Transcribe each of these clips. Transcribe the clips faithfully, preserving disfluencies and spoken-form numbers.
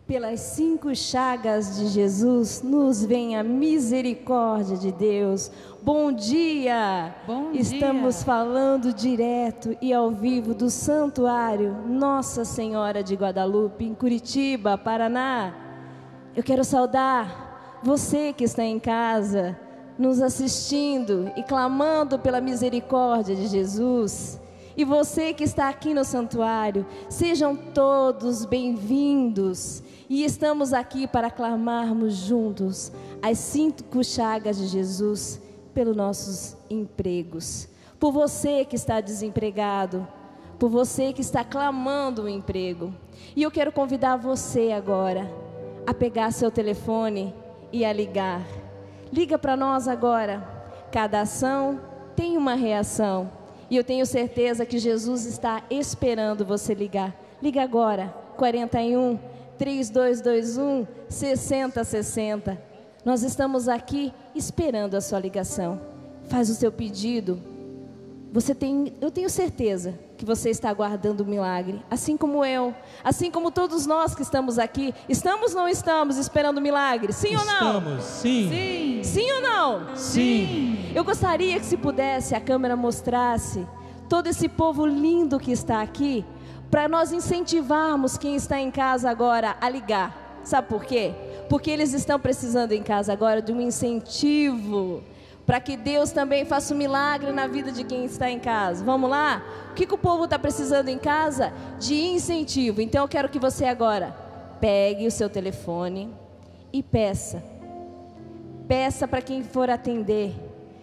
Pelas cinco chagas de Jesus, nos vem a misericórdia de Deus. Bom dia! Bom Estamos dia. falando direto e ao vivo do Santuário Nossa Senhora de Guadalupe, em Curitiba, Paraná. Eu quero saudar você que está em casa, nos assistindo e clamando pela misericórdia de Jesus. E você que está aqui no santuário, sejam todos bem-vindos. E estamos aqui para clamarmos juntos as cinco chagas de Jesus pelos nossos empregos. Por você que está desempregado, por você que está clamando um emprego. E eu quero convidar você agora a pegar seu telefone e a ligar. Liga para nós agora. Cada ação tem uma reação. E eu tenho certeza que Jesus está esperando você ligar. Liga agora, quarenta e um, três dois dois um, sessenta sessenta. Nós estamos aqui esperando a sua ligação. Faz o seu pedido. Você tem, eu tenho certeza que você está aguardando o milagre, assim como eu, assim como todos nós que estamos aqui. Estamos ou não estamos esperando o milagre? Sim ou não? Estamos, sim. Sim. Sim ou não? Sim. Eu gostaria que, se pudesse, a câmera mostrasse todo esse povo lindo que está aqui, para nós incentivarmos quem está em casa agora a ligar. Sabe por quê? Porque eles estão precisando em casa agora de um incentivo, para que Deus também faça um milagre na vida de quem está em casa. Vamos lá? O que, que o povo está precisando em casa? De incentivo. Então eu quero que você agora pegue o seu telefone e peça. Peça para quem for atender.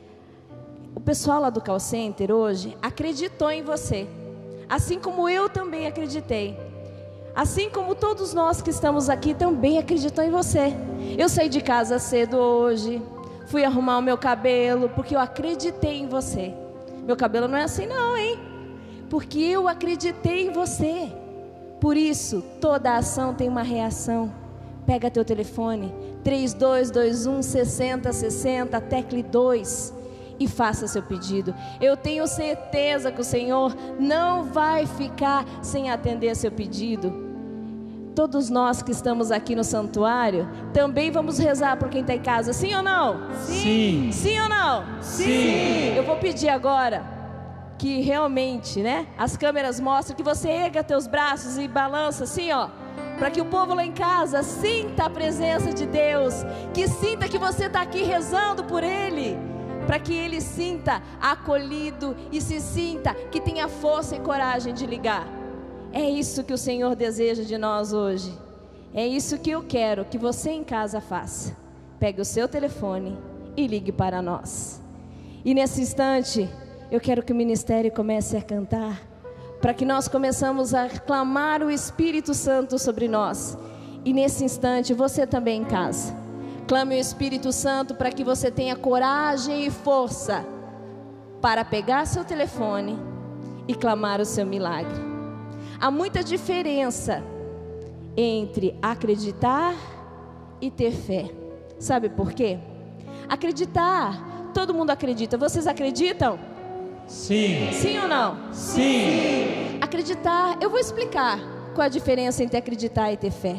O pessoal lá do call center hoje acreditou em você, assim como eu também acreditei. Assim como todos nós que estamos aqui também acreditam em você. Eu saí de casa cedo hoje, fui arrumar o meu cabelo, porque eu acreditei em você. Meu cabelo não é assim não, hein? Porque eu acreditei em você. Por isso, toda ação tem uma reação. Pega teu telefone, três dois dois um, sessenta sessenta, tecle dois e faça seu pedido. Eu tenho certeza que o Senhor não vai ficar sem atender seu pedido. Todos nós que estamos aqui no santuário também vamos rezar por quem está em casa, sim ou não? Sim. Sim ou não? Sim. Eu vou pedir agora que realmente, né, as câmeras mostrem que você erga teus braços e balança assim, ó, para que o povo lá em casa sinta a presença de Deus, que sinta que você está aqui rezando por ele, para que ele sinta acolhido e se sinta que tenha força e coragem de ligar. É isso que o Senhor deseja de nós hoje. É isso que eu quero que você em casa faça. Pegue o seu telefone e ligue para nós. E nesse instante, eu quero que o ministério comece a cantar, para que nós começamos a clamar o Espírito Santo sobre nós. E nesse instante, você também em casa, clame o Espírito Santo para que você tenha coragem e força para pegar seu telefone e clamar o seu milagre. Há muita diferença entre acreditar e ter fé. Sabe por quê? Acreditar, todo mundo acredita. Vocês acreditam? Sim. Sim ou não? Sim. Acreditar, eu vou explicar qual a diferença entre acreditar e ter fé.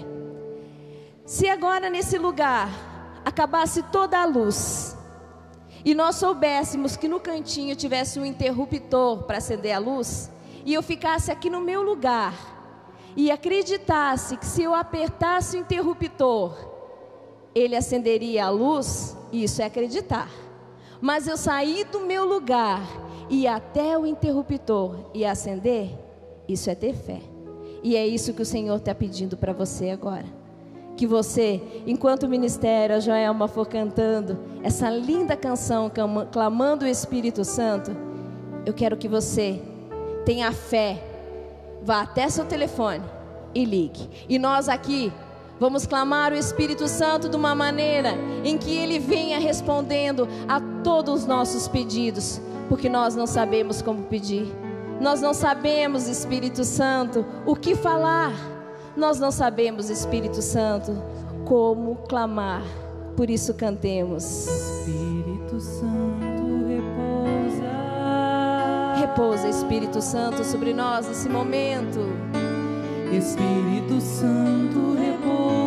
Se agora nesse lugar acabasse toda a luz e nós soubéssemos que no cantinho tivesse um interruptor para acender a luz, e eu ficasse aqui no meu lugar e acreditasse que se eu apertasse o interruptor, ele acenderia a luz, isso é acreditar. Mas eu saí do meu lugar e até o interruptor e acender, isso é ter fé. E é isso que o Senhor está pedindo para você agora. Que você, enquanto o ministério, a Joelma for cantando essa linda canção, clamando o Espírito Santo, eu quero que você tenha fé, vá até seu telefone e ligue. E nós aqui vamos clamar o Espírito Santo de uma maneira em que ele venha respondendo a todos os nossos pedidos, porque nós não sabemos como pedir. Nós não sabemos, Espírito Santo, o que falar. Nós não sabemos, Espírito Santo, como clamar. Por isso cantemos. Espírito Santo, repousa. Repousa, Espírito Santo, sobre nós nesse momento. Espírito Santo, repousa.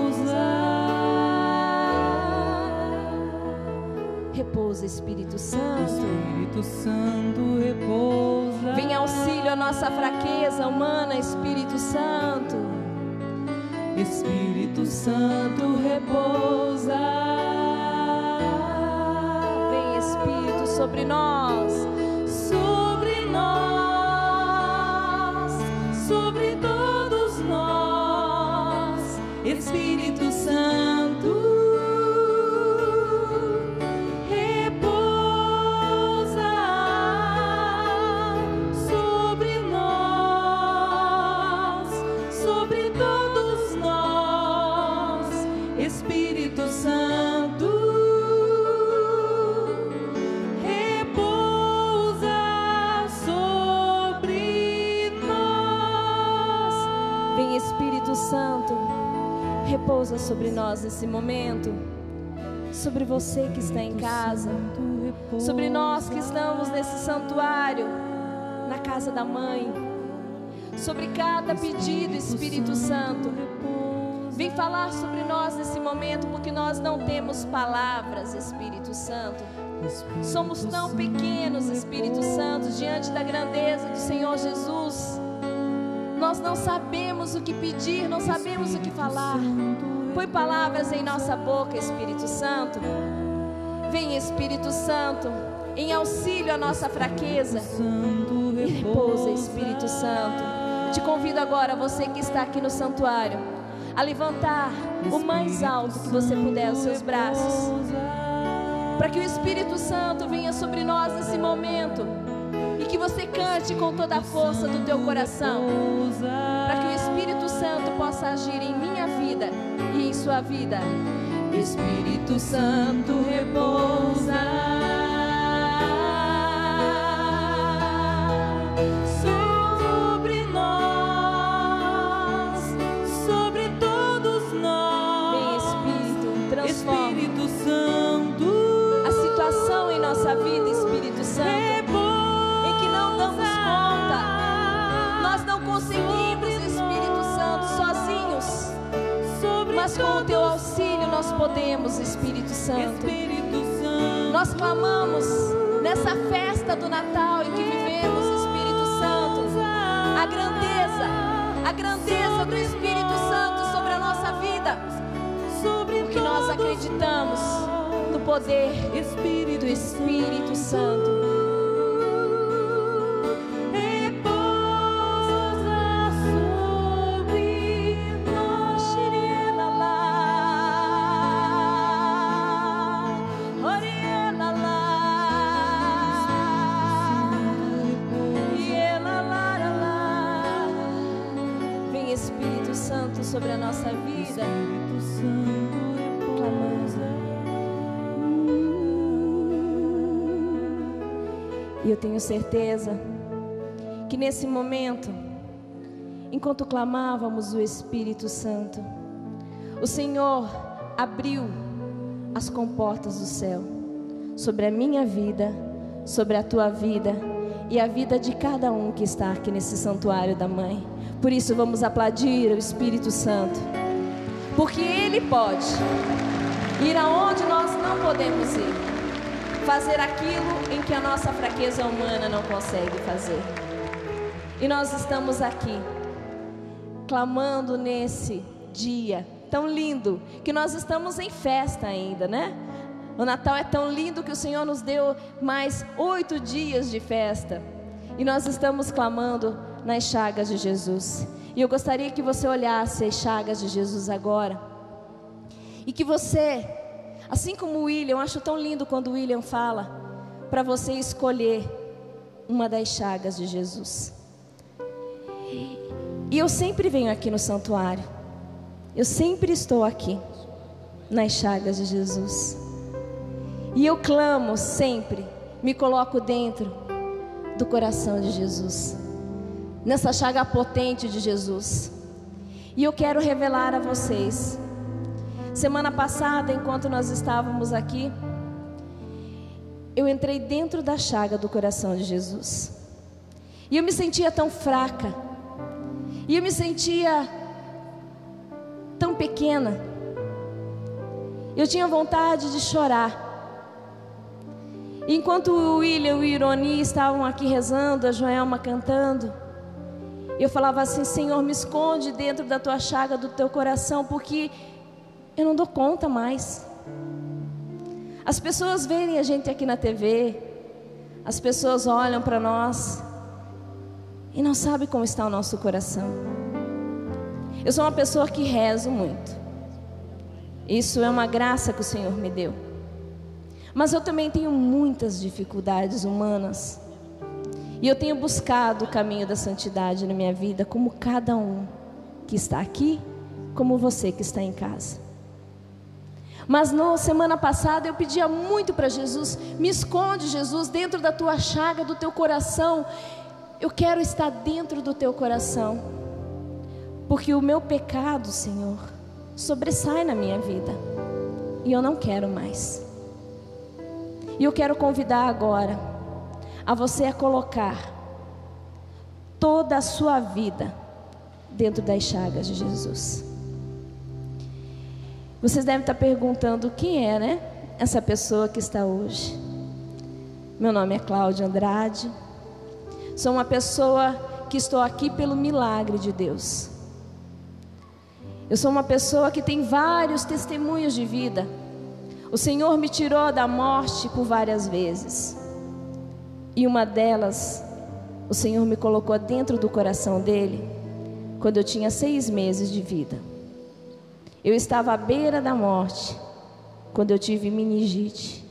repousa, Espírito Santo. Espírito Santo repousa. Vem auxílio à nossa fraqueza humana, Espírito Santo. Espírito Santo repousa. Vem Espírito sobre nós, Sobre nós, sobre todos nós, Espírito Santo repousa sobre nós, sobre todos nós, Espírito Santo repousa sobre nós. vem Espírito Santo, repousa sobre nós nesse momento, sobre você que está em casa, sobre nós que estamos nesse santuário, na casa da mãe, sobre cada pedido, Espírito Santo. Vem falar sobre nós nesse momento, porque nós não temos palavras, Espírito Santo. Somos tão pequenos, Espírito Santo, diante da grandeza do Senhor Jesus. Nós não sabemos o que pedir, não sabemos o que falar. Põe palavras em nossa boca, Espírito Santo. Vem, Espírito Santo, em auxílio à nossa fraqueza. E repousa, Espírito Santo. Te convido agora, você que está aqui no santuário, a levantar o mais alto que você puder os seus braços, para que o Espírito Santo venha sobre nós nesse momento e que você cante com toda a força do teu coração, para que o Espírito Santo possa agir em minha vida e em sua vida. Espírito Santo repousa sobre nós, sobre todos nós. Vem, Espírito, transforma Espírito Santo a situação em nossa vida, Espírito Santo, em que não damos conta, nós não conseguimos, Espírito Santo, sozinhos, mas com o teu auxílio nós podemos, Espírito Santo. Nós clamamos nessa festa do Natal em que vivemos, Espírito Santo, a grandeza, a grandeza do Espírito Santo sobre a nossa vida, porque nós acreditamos no poder do Espírito Santo. Sobre a nossa vida, clamamos. E eu tenho certeza que nesse momento, enquanto clamávamos o Espírito Santo, o Senhor abriu as comportas do céu sobre a minha vida, sobre a tua vida e a vida de cada um que está aqui nesse santuário da Mãe. Por isso vamos aplaudir o Espírito Santo, porque Ele pode ir aonde nós não podemos ir, fazer aquilo em que a nossa fraqueza humana não consegue fazer. E nós estamos aqui, clamando nesse dia tão lindo, que nós estamos em festa ainda, né? O Natal é tão lindo que o Senhor nos deu mais oito dias de festa, e nós estamos clamando nas chagas de Jesus. E eu gostaria que você olhasse as chagas de Jesus agora, e que você, assim como o William, eu acho tão lindo quando o William fala, para você escolher uma das chagas de Jesus. E eu sempre venho aqui no santuário, eu sempre estou aqui nas chagas de Jesus, e eu clamo sempre, me coloco dentro do coração de Jesus, nessa chaga potente de Jesus. E eu quero revelar a vocês. Semana passada, enquanto nós estávamos aqui, eu entrei dentro da chaga do coração de Jesus, e eu me sentia tão fraca, e eu me sentia tão pequena. Eu tinha vontade de chorar. Enquanto o William e o Ironi estavam aqui rezando, a Joelma cantando, eu falava assim: Senhor, me esconde dentro da tua chaga do teu coração, porque eu não dou conta mais. As pessoas veem a gente aqui na T V, as pessoas olham para nós e não sabem como está o nosso coração. Eu sou uma pessoa que rezo muito. Isso é uma graça que o Senhor me deu. Mas eu também tenho muitas dificuldades humanas. E eu tenho buscado o caminho da santidade na minha vida, como cada um que está aqui, como você que está em casa. Mas na semana passada eu pedia muito para Jesus: me esconde, Jesus, dentro da tua chaga, do teu coração. Eu quero estar dentro do teu coração, porque o meu pecado, Senhor, sobressai na minha vida, e eu não quero mais. E eu quero convidar agora a você a colocar toda a sua vida dentro das chagas de Jesus. Vocês devem estar perguntando quem é, né? Essa pessoa que está hoje. Meu nome é Cláudia Andrade. Sou uma pessoa que estou aqui pelo milagre de Deus. Eu sou uma pessoa que tem vários testemunhos de vida. O Senhor me tirou da morte por várias vezes. E uma delas, o Senhor me colocou dentro do coração dele quando eu tinha seis meses de vida. Eu estava à beira da morte quando eu tive meningite.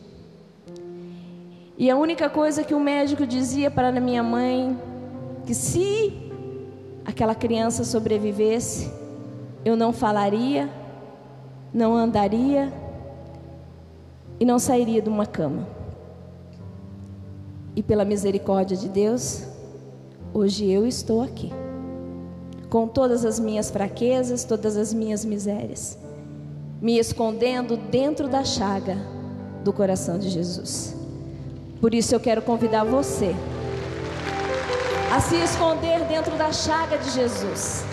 E a única coisa que o médico dizia para a minha mãe, que se aquela criança sobrevivesse, eu não falaria, não andaria e não sairia de uma cama. E pela misericórdia de Deus, hoje eu estou aqui, com todas as minhas fraquezas, todas as minhas misérias, me escondendo dentro da chaga do coração de Jesus. Por isso eu quero convidar você a se esconder dentro da chaga de Jesus.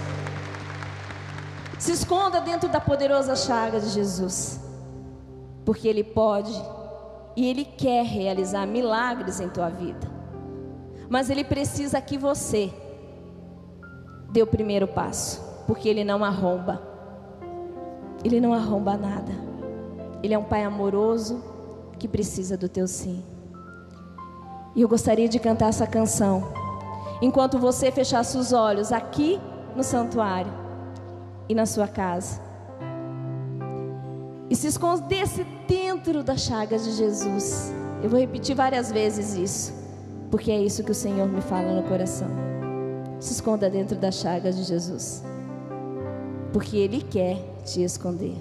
Se esconda dentro da poderosa chaga de Jesus, porque Ele pode e Ele quer realizar milagres em tua vida. Mas Ele precisa que você dê o primeiro passo, porque Ele não arromba. Ele não arromba nada. Ele é um Pai amoroso que precisa do teu sim. E eu gostaria de cantar essa canção enquanto você fechasse os olhos aqui no santuário e na sua casa, e se escondesse dentro da chaga de Jesus. Eu vou repetir várias vezes isso, porque é isso que o Senhor me fala no coração. Se esconda dentro da chaga de Jesus, porque Ele quer te esconder.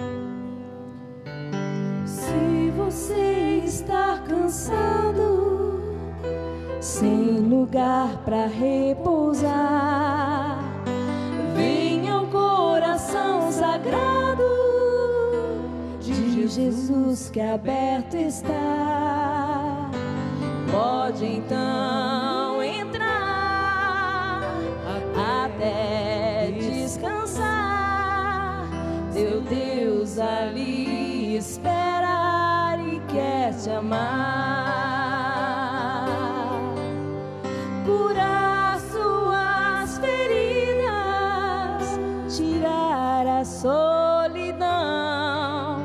Se você está cansado, sem lugar para repousar, venha ao coração sagrado de Jesus que aberto está. Pode então entrar até descansar. Teu Deus ali espera e quer te amar, curar suas feridas, tirar a solidão,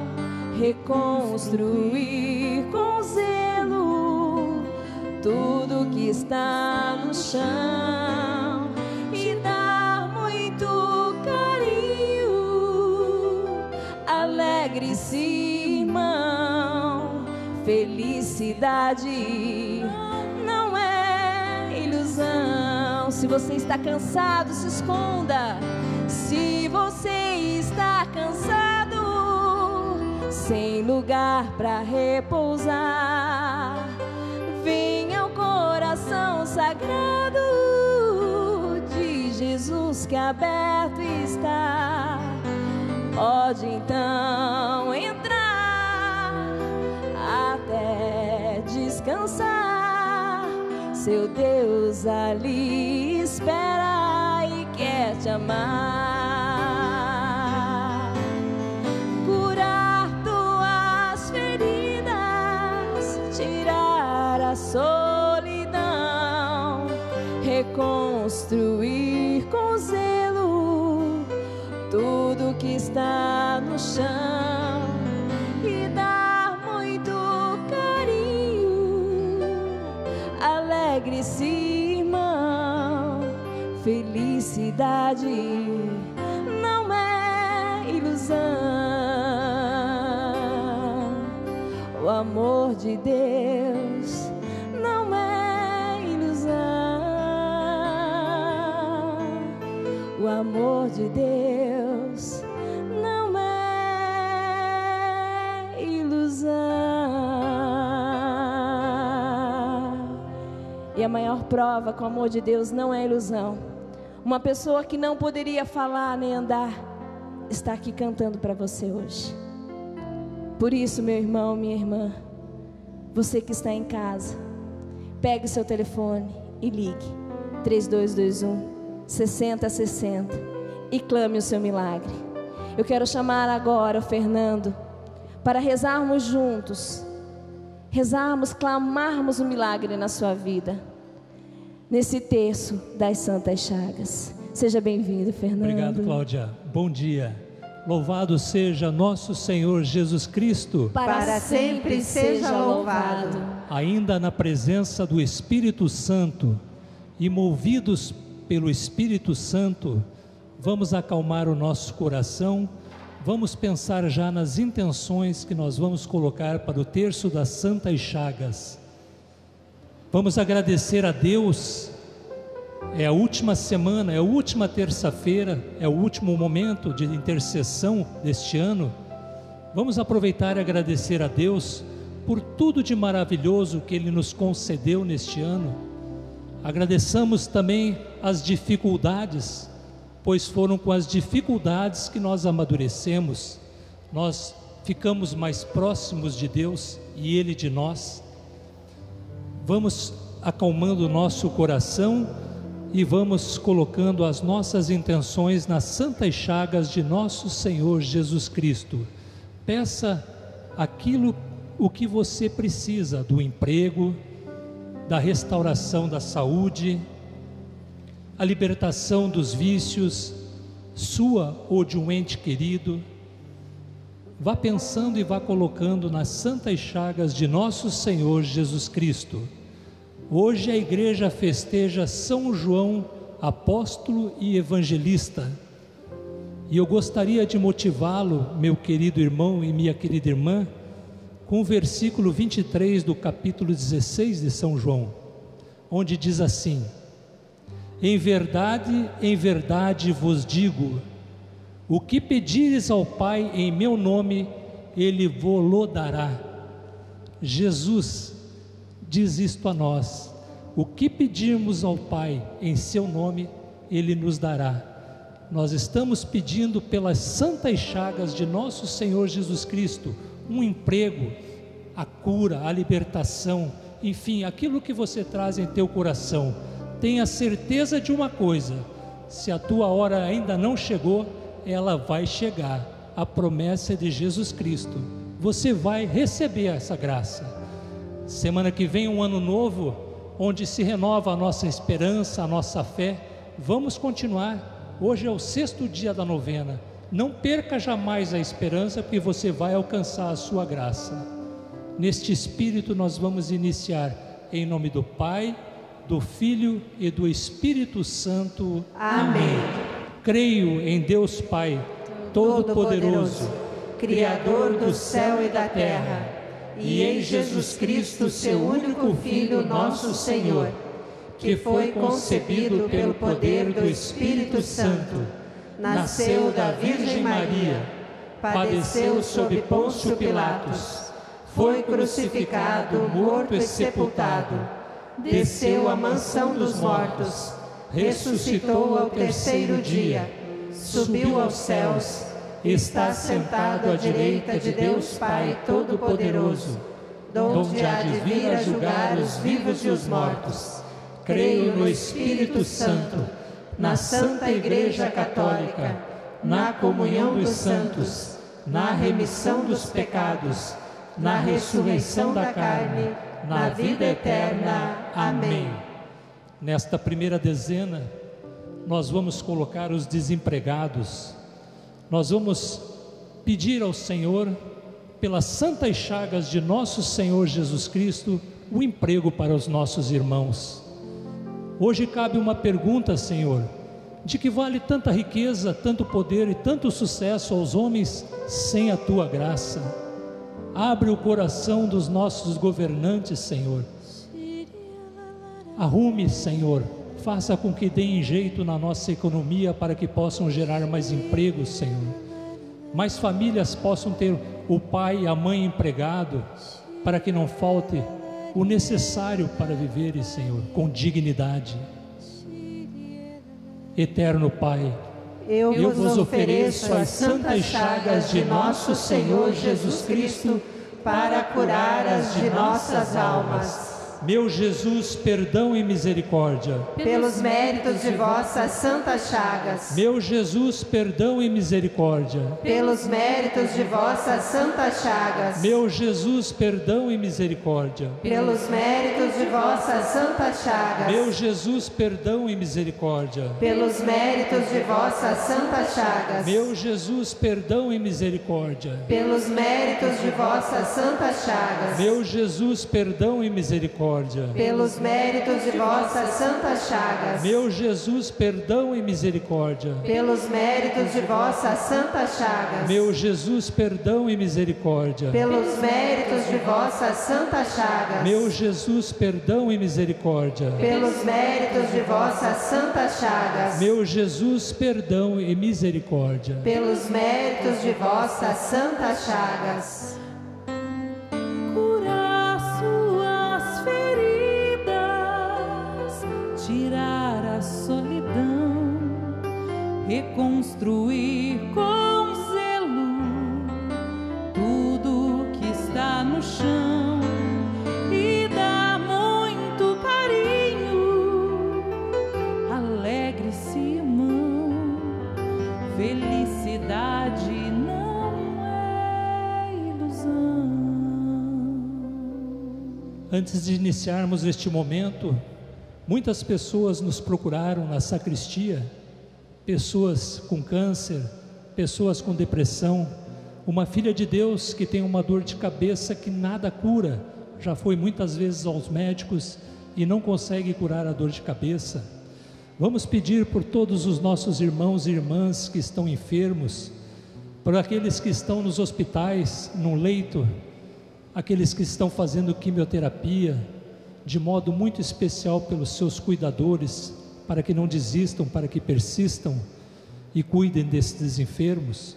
reconstruir com zelo tudo que está no chão e dar muito carinho. Alegre-se, irmão, felicidade não é ilusão. Se você está cansado, se esconda. Se você está cansado, sem lugar para repousar, venha ao coração sagrado de Jesus que aberto está. Pode então entrar até descansar. Seu Deus ali espera e quer te amar, curar tuas feridas, tirar que está no chão e dar muito carinho. Alegre-se, irmão, felicidade não é ilusão. O amor de Deus não é ilusão. O amor de Deus não é ilusão. E a maior prova que o amor de Deus não é ilusão, uma pessoa que não poderia falar nem andar, está aqui cantando para você hoje. Por isso, meu irmão, minha irmã, você que está em casa, pegue o seu telefone e ligue três dois dois um, seis zero seis zero e clame o seu milagre. Eu quero chamar agora o Fernando para rezarmos juntos, rezarmos, clamarmos o milagre na sua vida, nesse terço das Santas Chagas. Seja bem-vindo, Fernando. Obrigado, Cláudia. Bom dia. Louvado seja nosso Senhor Jesus Cristo. Para, para sempre seja louvado. Ainda na presença do Espírito Santo e movidos pelo Espírito Santo, vamos acalmar o nosso coração, vamos pensar já nas intenções que nós vamos colocar para o terço das Santas Chagas. Vamos agradecer a Deus. É a última semana, é a última terça-feira, é o último momento de intercessão deste ano. Vamos aproveitar e agradecer a Deus por tudo de maravilhoso que Ele nos concedeu neste ano. Agradeçamos também as dificuldades, pois foram com as dificuldades que nós amadurecemos, nós ficamos mais próximos de Deus e Ele de nós. Vamos acalmando o nosso coração e vamos colocando as nossas intenções nas santas chagas de nosso Senhor Jesus Cristo. Peça aquilo o que você precisa, do emprego, da restauração da saúde, a libertação dos vícios, sua ou de um ente querido. Vá pensando e vá colocando nas santas chagas de nosso Senhor Jesus Cristo. Hoje a igreja festeja São João, apóstolo e evangelista. E eu gostaria de motivá-lo, meu querido irmão e minha querida irmã, com o versículo vinte e três do capítulo dezesseis de São João, onde diz assim: em verdade, em verdade vos digo, o que pedires ao Pai em meu nome, Ele vô-lo dará. Jesus diz isto a nós: o que pedirmos ao Pai em seu nome, Ele nos dará. Nós estamos pedindo pelas santas chagas de nosso Senhor Jesus Cristo, um emprego, a cura, a libertação, enfim, aquilo que você traz em teu coração. Tenha certeza de uma coisa: se a tua hora ainda não chegou, ela vai chegar. A promessa é de Jesus Cristo, você vai receber essa graça. Semana que vem um ano novo, onde se renova a nossa esperança, a nossa fé. Vamos continuar. Hoje é o sexto dia da novena. Não perca jamais a esperança, porque você vai alcançar a sua graça. Neste espírito nós vamos iniciar, em nome do Pai, do Filho e do Espírito Santo. Amém. Creio em Deus Pai, Todo-Poderoso, Criador do céu e da terra, e em Jesus Cristo, seu único Filho, nosso Senhor, que foi concebido pelo poder do Espírito Santo, nasceu da Virgem Maria, padeceu sob Pôncio Pilatos, foi crucificado, morto e sepultado, desceu à mansão dos mortos, ressuscitou ao terceiro dia, subiu aos céus, está sentado à direita de Deus Pai Todo-Poderoso, donde há de vir a julgar os vivos e os mortos. Creio no Espírito Santo, na Santa Igreja Católica, na comunhão dos santos, na remissão dos pecados, na ressurreição da carne, na vida eterna. Amém. Nesta primeira dezena, nós vamos colocar os desempregados, nós vamos pedir ao Senhor, pelas santas chagas de nosso Senhor Jesus Cristo, o emprego para os nossos irmãos. Hoje cabe uma pergunta, Senhor: de que vale tanta riqueza, tanto poder e tanto sucesso aos homens sem a Tua graça? Abre o coração dos nossos governantes, Senhor. Arrume, Senhor, faça com que deem jeito na nossa economia para que possam gerar mais empregos, Senhor. Mais famílias possam ter o pai e a mãe empregado, para que não falte o necessário para viverem, Senhor, com dignidade. Eterno Pai, eu, eu vos ofereço as santas chagas de nosso Senhor Jesus Cristo para curar as de nossas almas. Meu Jesus, perdão e misericórdia. Pelos méritos de vossas santas chagas. Meu Jesus, perdão e misericórdia. Pelos méritos de vossas santas chagas. Meu Jesus, perdão e misericórdia. Pelos méritos de vossas santas chagas. Meu Jesus, perdão e misericórdia. Pelos méritos de vossas santas chagas. Meu Jesus, perdão e misericórdia. Pelos méritos de vossas santas chagas. Meu Jesus, perdão e misericórdia. Pelos méritos de vossas santas chagas. Meu Jesus, perdão e misericórdia. Pelos méritos de vossas santas chagas. Meu Jesus, perdão e misericórdia. Pelos méritos de vossas santas chagas. Meu Jesus, perdão e misericórdia. Pelos méritos de vossas santas chagas. Meu Jesus, perdão e misericórdia. Pelos méritos de vossas santas chagas. Tirar a solidão, reconstruir com zelo tudo que está no chão e dar muito carinho. Alegre-se, irmão, felicidade não é ilusão. Antes de iniciarmos este momento, muitas pessoas nos procuraram na sacristia, pessoas com câncer, pessoas com depressão, uma filha de Deus que tem uma dor de cabeça que nada cura, já foi muitas vezes aos médicos e não consegue curar a dor de cabeça. Vamos pedir por todos os nossos irmãos e irmãs que estão enfermos, por aqueles que estão nos hospitais, no leito, aqueles que estão fazendo quimioterapia, de modo muito especial pelos seus cuidadores, para que não desistam, para que persistam e cuidem desses enfermos.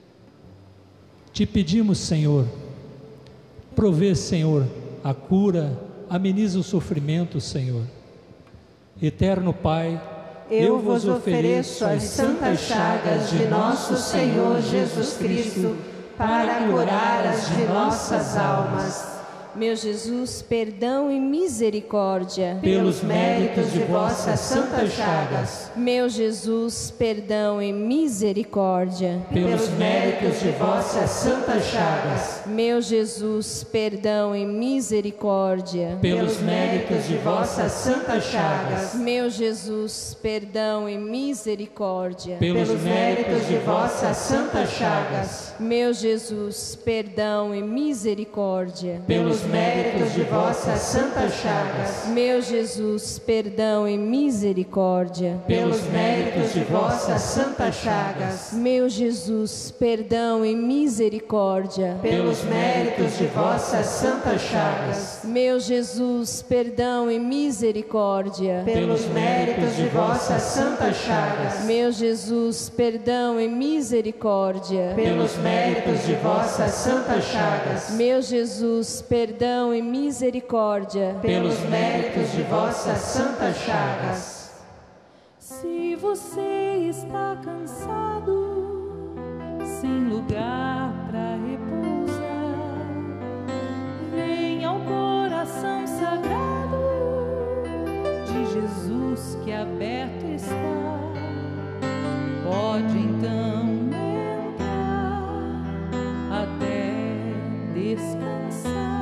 Te pedimos, Senhor, provê, Senhor, a cura, ameniza o sofrimento, Senhor. Eterno Pai, eu vos ofereço as santas chagas de nosso Senhor Jesus Cristo para curar as de nossas almas. Meu Jesus, perdão e misericórdia. Pelos méritos de vossas santas chagas. Meu Jesus, perdão e misericórdia. Pelos méritos de vossas santas chagas. Meu Jesus, perdão e misericórdia. Pelos méritos de vossas santas chagas. Meu Jesus, perdão e misericórdia. Pelos méritos de vossas santas chagas. Meu Jesus, perdão e misericórdia. Pelos méritos de vossas santas chagas. Meu Jesus, perdão e misericórdia. Pelos méritos de vossas santas chagas. Meu Jesus, perdão e misericórdia. Pelos méritos de vossas santas chagas. Meu Jesus, perdão e misericórdia. Pelos méritos de vossas santas chagas. Meu Jesus, perdão e misericórdia. Pelos méritos de vossas santas chagas. Meu Jesus, perdão e misericórdia. Pelos méritos de vossas santas chagas. Se você está cansado, sem lugar para repousar, venha ao coração sagrado de Jesus que aberto está. Pode então entrar até descansar.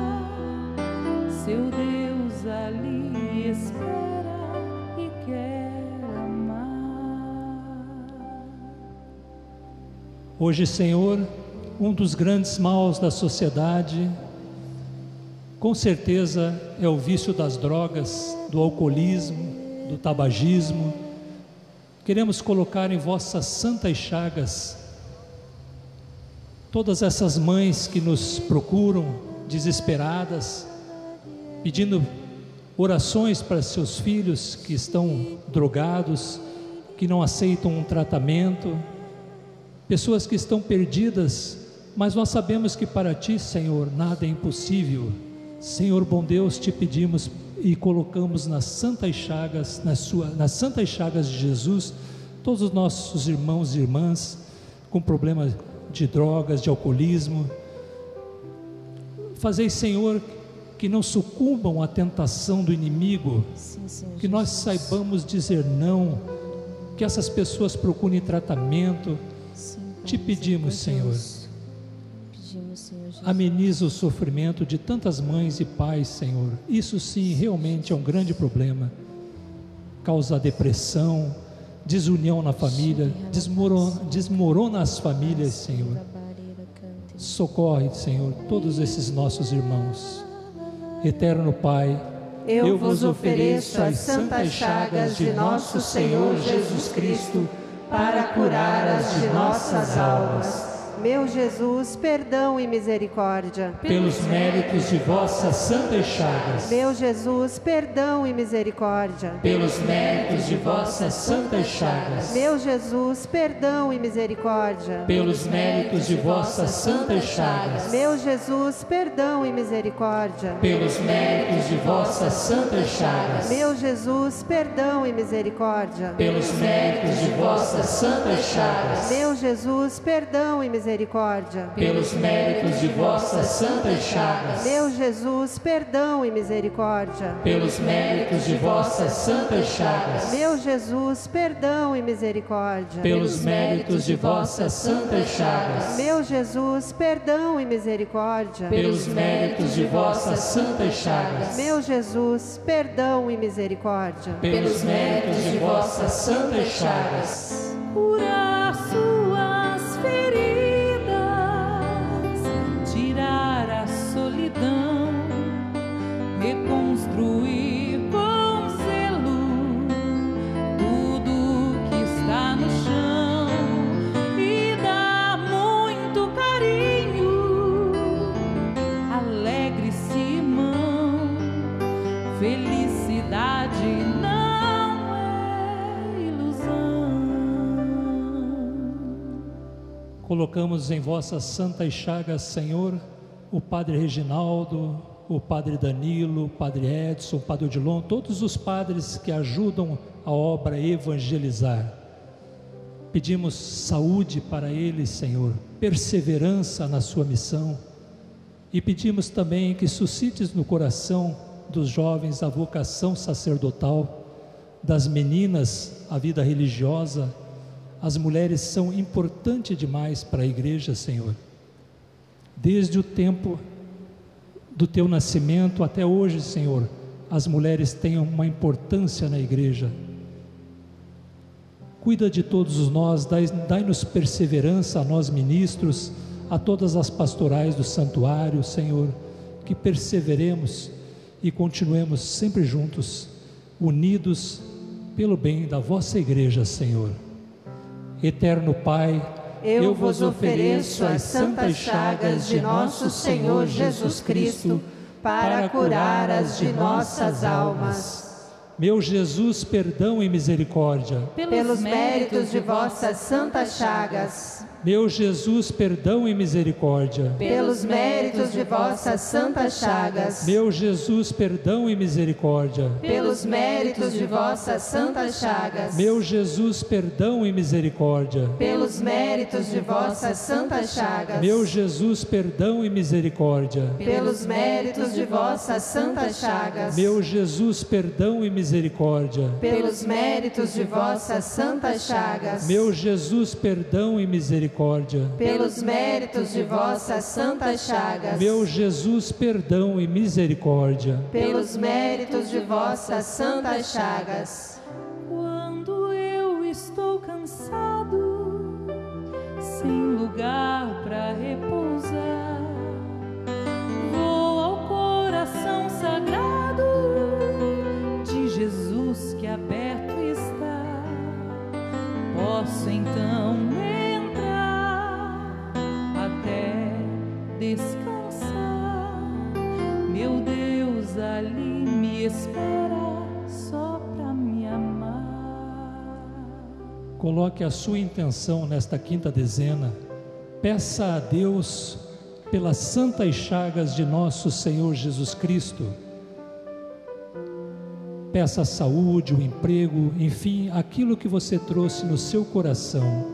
Seu Deus ali espera e quer amar. Hoje, Senhor, um dos grandes maus da sociedade, com certeza, é o vício das drogas, do alcoolismo, do tabagismo. Queremos colocar em vossas santas chagas todas essas mães que nos procuram desesperadas, pedindo orações para seus filhos que estão drogados, que não aceitam um tratamento, pessoas que estão perdidas, mas nós sabemos que para Ti, Senhor, nada é impossível. Senhor bom Deus, Te pedimos e colocamos nas santas chagas, nas, sua, nas santas chagas de Jesus, todos os nossos irmãos e irmãs com problemas de drogas, de alcoolismo. Fazei, Senhor, que não sucumbam à tentação do inimigo, sim, Senhor, que nós saibamos dizer não, que essas pessoas procurem tratamento. Sim, Te pedimos, Senhor, pedimos, Senhor Jesus. Ameniza o sofrimento de tantas mães e pais, Senhor. Isso sim, realmente é um grande problema. Causa depressão, desunião na família, desmorona, desmorona as famílias, Senhor. Socorre, Senhor, todos esses nossos irmãos. Eterno Pai, eu, eu vos ofereço as santas chagas de nosso Senhor Jesus Cristo para curar as de nossas almas. Meu Jesus, perdão e misericórdia. Pelos méritos de vossas santas chagas. Meu Jesus, perdão e misericórdia. Pelos méritos de vossas santas chagas. Meu Jesus, perdão e misericórdia. Pelos méritos de vossas santas chagas. Meu Jesus, perdão e misericórdia. Pelos méritos de vossas santas chagas. Meu Jesus, perdão e misericórdia. Pelos méritos de vossas santas chagas. Meu Jesus, perdão e misericórdia. Misericórdia. Pelos méritos de vossas santas chagas. Meu Jesus, perdão e misericórdia. Pelos méritos de vossas santas chagas. Meu Jesus, perdão e misericórdia. Pelos méritos de vossas santas chagas. Meu Jesus, perdão e misericórdia. Pelos méritos de vossas santas chagas. Meu Jesus, perdão e misericórdia. Pelos méritos de vossas santas chagas. Curar suas feridas, tirar a solidão, reconstruir com zelo tudo que está no chão e dar muito carinho, alegre-se, irmão, felicidade não é ilusão. Colocamos em vossas santas chagas, Senhor, o Padre Reginaldo, o Padre Danilo, o Padre Edson, o Padre Odilon, todos os padres que ajudam a obra evangelizar. Pedimos saúde para eles, Senhor, perseverança na sua missão, e pedimos também que suscites no coração dos jovens a vocação sacerdotal, das meninas a vida religiosa. As mulheres são importantes demais para a igreja, Senhor. Desde o tempo do teu nascimento até hoje, Senhor, as mulheres têm uma importância na igreja. Cuida de todos nós, dai-nos perseverança a nós ministros, a todas as pastorais do santuário, Senhor, que perseveremos e continuemos sempre juntos, unidos pelo bem da vossa igreja, Senhor. Eterno Pai, eu vos ofereço as santas chagas de nosso Senhor Jesus Cristo para curar as de nossas almas. Meu Jesus, perdão e misericórdia. Pelos méritos de vossas santas chagas. Meu Jesus, perdão e misericórdia. Pelos méritos de vossas santas chagas. Meu Jesus, perdão e misericórdia. Pelos méritos de vossas santas chagas. Meu Jesus, perdão e misericórdia. Pelos méritos de vossas santas chagas. Meu Jesus, perdão e misericórdia. Pelos méritos de vossas santas chagas. Meu Jesus, perdão e misericórdia. Pelos méritos de vossas santas chagas. Meu Jesus, perdão e misericórdia. Pelos méritos de vossas santas chagas. Meu Jesus, perdão e misericórdia. Pelos méritos de vossas santas chagas. Quando eu estou cansado, sem lugar descansar. Meu Deus ali me espera só pra me amar. Coloque a sua intenção nesta quinta dezena. Peça a Deus pelas santas chagas de nosso Senhor Jesus Cristo. Peça a saúde, o emprego, enfim, aquilo que você trouxe no seu coração.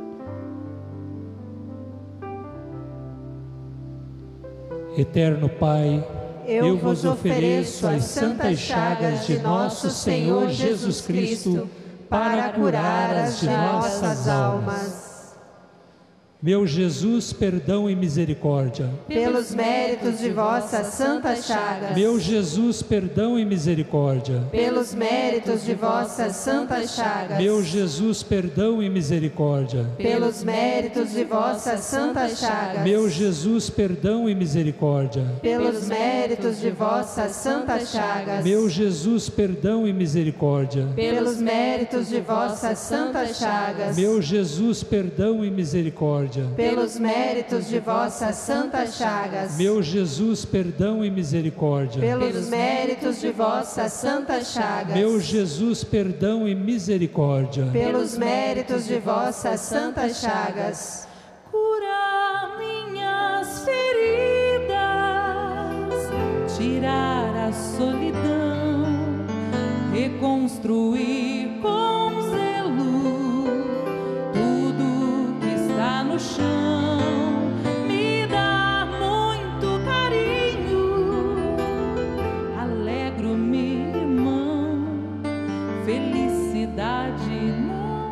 Eterno Pai, eu vos ofereço as santas chagas de nosso Senhor Jesus Cristo para curar as de nossas almas. Meu Jesus, perdão e misericórdia. Pelos méritos de vossas santas chagas. Meu Jesus, perdão e misericórdia. Pelos méritos de vossas santas chagas. Meu Jesus, perdão e misericórdia. Pelos méritos de vossas santas chagas. Meu Jesus, perdão e misericórdia. Pelos méritos de vossas santas chagas. Meu Jesus, perdão e misericórdia. Pelos méritos de vossas santas chagas. Meu Jesus, perdão e misericórdia. Pelos méritos de vossas santas chagas. Meu Jesus, perdão e misericórdia. Pelos méritos de vossas santas chagas. Meu Jesus, perdão e misericórdia. Pelos méritos de vossas santas chagas. Curar minhas feridas, tirar a solidão, reconstruir com zelo tudo que está no chão, me dá muito carinho, alegro-me, irmão, felicidade não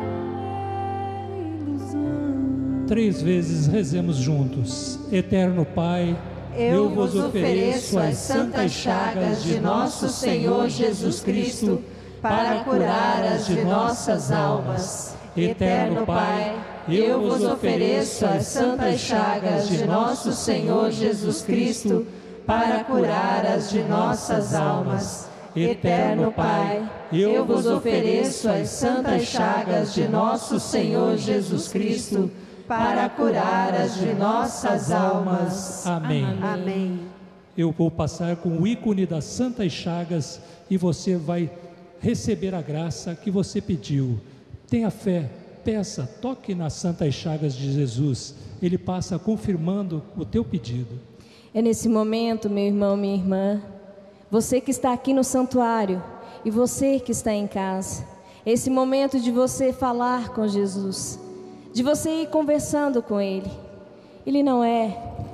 é ilusão. Três vezes rezemos juntos. Eterno Pai, Eu vos ofereço as santas chagas de nosso Senhor Jesus Cristo para curar as de nossas almas. Eterno Pai, eu vos ofereço as santas chagas de nosso Senhor Jesus Cristo para curar as de nossas almas. Eterno Pai, eu vos ofereço as santas chagas de nosso Senhor Jesus Cristo para curar as de nossas almas. Amém. Amém. Eu vou passar com o ícone das santas chagas e você vai receber a graça que você pediu. Tenha fé, peça, toque nas santas chagas de Jesus. Ele passa confirmando o teu pedido. É nesse momento, meu irmão, minha irmã, você que está aqui no santuário e você que está em casa, é esse momento de você falar com Jesus, de você ir conversando com Ele. Ele não é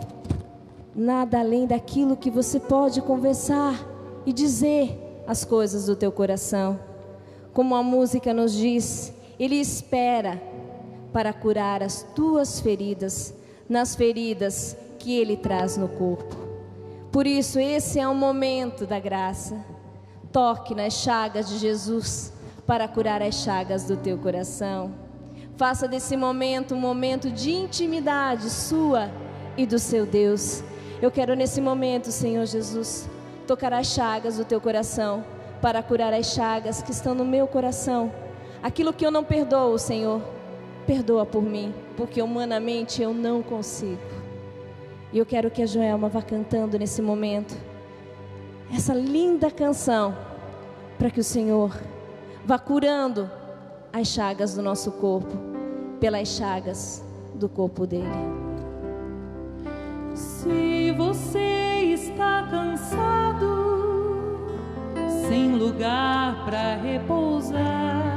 nada além daquilo que você pode conversar e dizer as coisas do teu coração. Como a música nos diz, Ele espera para curar as tuas feridas, nas feridas que Ele traz no corpo. Por isso, esse é o momento da graça. Toque nas chagas de Jesus para curar as chagas do teu coração. Faça desse momento um momento de intimidade sua e do seu Deus. Eu quero nesse momento, Senhor Jesus, tocar as chagas do teu coração para curar as chagas que estão no meu coração. Aquilo que eu não perdoo, Senhor, perdoa por mim, porque humanamente eu não consigo. E eu quero que a Joelma vá cantando nesse momento essa linda canção, para que o Senhor vá curando as chagas do nosso corpo, pelas chagas do corpo dele. Se você está cansado, sem lugar para repousar,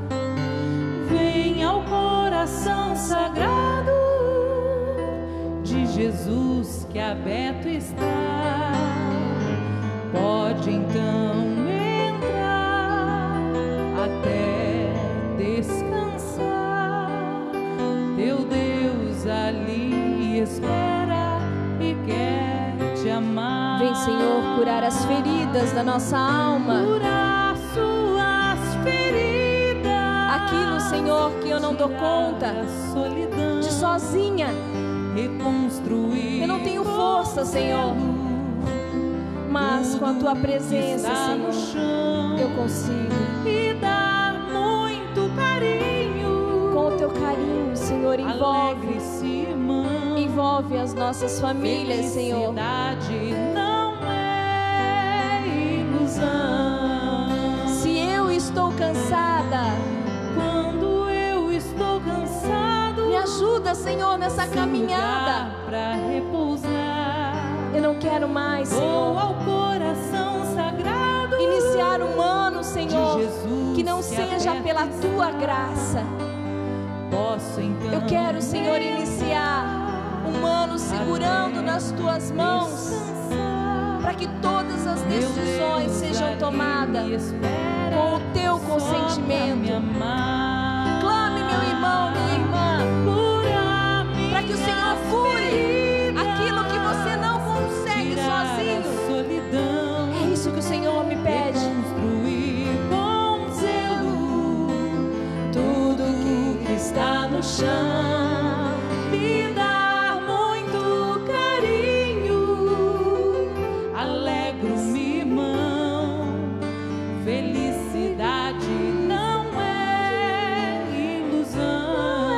vem ao coração sagrado de Jesus que aberto está. Pode então entrar até descansar. Teu Deus ali espera e quer te amar. Vem, Senhor, curar as feridas da nossa alma. Curar suas feridas. Aquilo, Senhor, que eu não dou conta solidão, de sozinha. Reconstruir. Eu não tenho força, Senhor. Mas com a tua presença, Senhor, eu consigo. E dar muito carinho. Com o teu carinho, Senhor, envolve. Alegre-se, irmão. Envolve envolve as nossas famílias, Senhor. Felicidade não é ilusão. Se eu estou cansada, Quando eu estou cansado, me ajuda, Senhor, nessa caminhada. para repousar, Eu não quero mais, vou Senhor, ao coração sagrado iniciar um ano, de Senhor, Jesus, que não que seja aperta pela e tua sai. graça. Posso então. Eu quero, Senhor, iniciar um ano segurando nas tuas mãos, para que todas as decisões sejam tomadas com o teu consentimento. Clame, meu irmão, minha irmã, para que o Senhor cure aquilo que você não consegue sozinho. É isso que o Senhor me pede. Construir com zelo tudo que está no chão, me dar muito carinho, alegro-me, irmão. Felicidade não é ilusão.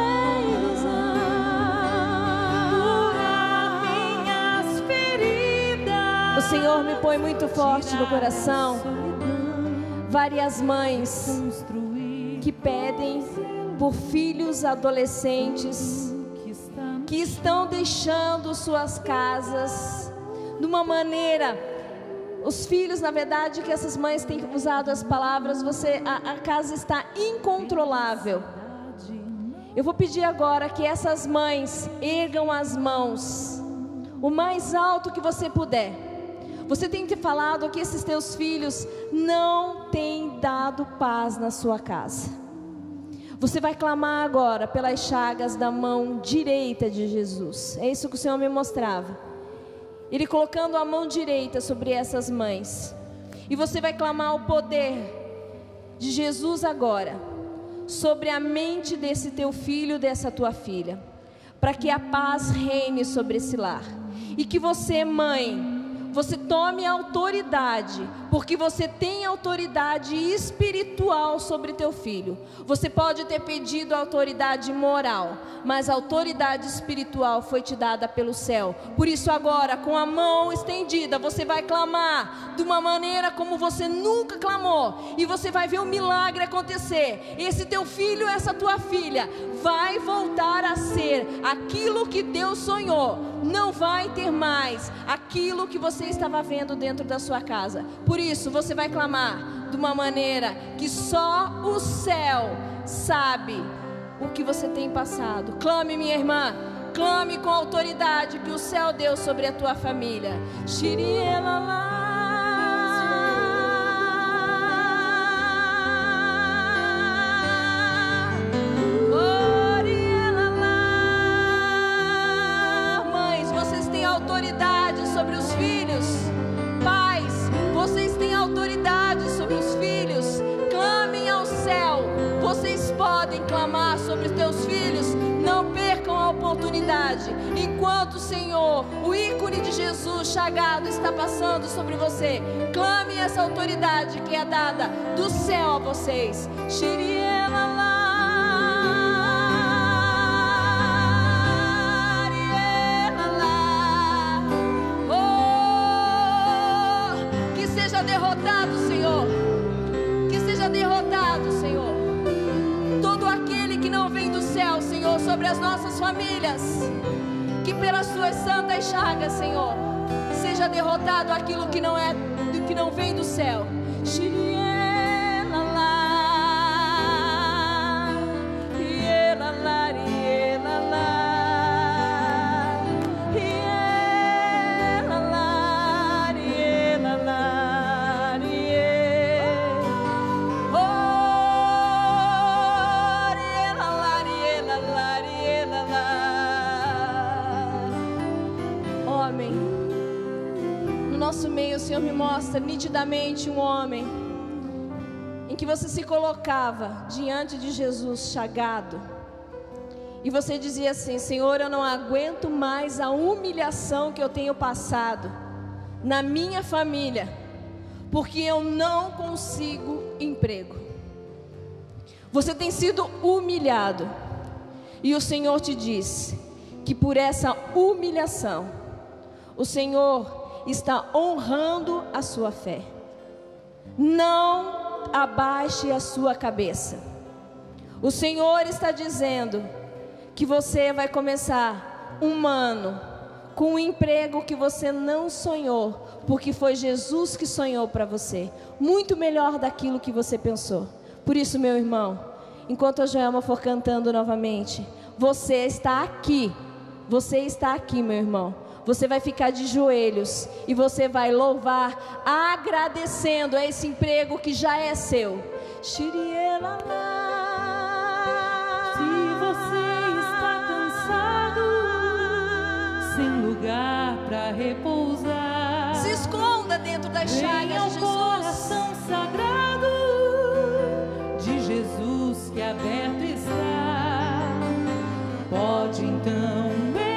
Curar minhas feridas. O Senhor me põe muito forte no coração. Várias mães que pedem por filhos adolescentes que estão deixando suas casas de uma maneira. Os filhos, na verdade, que essas mães têm usado as palavras, você, a, a casa está incontrolável. Eu vou pedir agora que essas mães ergam as mãos o mais alto que você puder. Você tem que ter falado que esses teus filhos não têm dado paz na sua casa. Você vai clamar agora pelas chagas da mão direita de Jesus. É isso que o Senhor me mostrava. Ele colocando a mão direita sobre essas mães. E você vai clamar o poder de Jesus agora sobre a mente desse teu filho, dessa tua filha, para que a paz reine sobre esse lar. E que você, mãe, você tome autoridade, porque você tem autoridade espiritual sobre teu filho. Você pode ter pedido autoridade moral, mas a autoridade espiritual foi te dada pelo céu. Por isso agora, com a mão estendida, você vai clamar de uma maneira como você nunca clamou, e você vai ver um milagre acontecer. Esse teu filho, essa tua filha vai voltar a ser aquilo que Deus sonhou. Não vai ter mais aquilo que você estava vendo dentro da sua casa. Por isso você vai clamar de uma maneira que só o céu sabe o que você tem passado. Clame, minha irmã, clame com a autoridade que o céu deu sobre a tua família. Xirielala. Autoridade sobre os filhos. Pais, vocês têm autoridade sobre os filhos. Clamem ao céu. Vocês podem clamar sobre os teus filhos. Não percam a oportunidade. Enquanto o Senhor, o ícone de Jesus chagado, está passando sobre você, clame essa autoridade que é dada do céu a vocês. Xirielala. Derrotado, Senhor, que seja derrotado, Senhor, todo aquele que não vem do céu, Senhor, sobre as nossas famílias, que pelas suas santas chagas, Senhor, seja derrotado aquilo que não é, que não vem do céu. O Senhor me mostra nitidamente um homem em que você se colocava diante de Jesus chagado e você dizia assim: Senhor, eu não aguento mais a humilhação que eu tenho passado na minha família, porque eu não consigo emprego. Você tem sido humilhado e o Senhor te diz que por essa humilhação, o Senhor está honrando a sua fé. Não abaixe a sua cabeça. O Senhor está dizendo que você vai começar um ano com um emprego que você não sonhou, porque foi Jesus que sonhou para você, muito melhor daquilo que você pensou. Por isso, meu irmão, enquanto a Joelma for cantando novamente, você está aqui, você está aqui, meu irmão. Você vai ficar de joelhos e você vai louvar, agradecendo a esse emprego que já é seu. Xirielala. Se você está cansado, sem lugar para repousar, Se esconda dentro das venha chagas ao de Jesus. coração sagrado de Jesus que aberto está. Pode então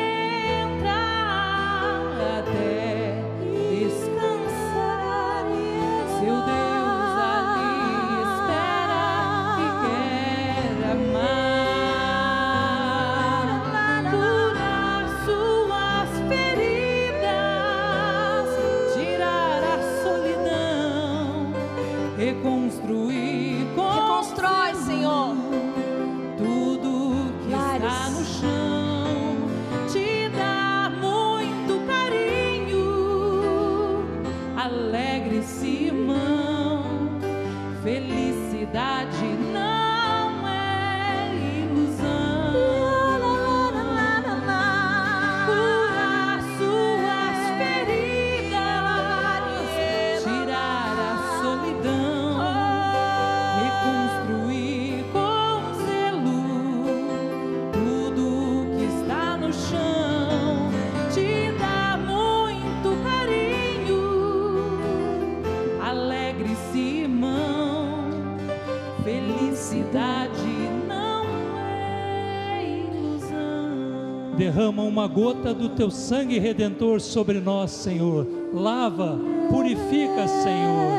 entrar até descansar. Seu Deus ali espera e quer amar, curar suas feridas, tirar a solidão, reconstruir com Reconstrói, Senhor. tudo que Lares. está no chão, te dá muito carinho, alegre Simão, felicidade não é ilusão, curar suas feridas, tirar a solidão, reconstruir com zelo tudo que está no chão, te dá muito carinho, alegre Simão, felicidade não é ilusão. Derrama uma gota do teu sangue redentor sobre nós, Senhor. Lava, purifica, Senhor.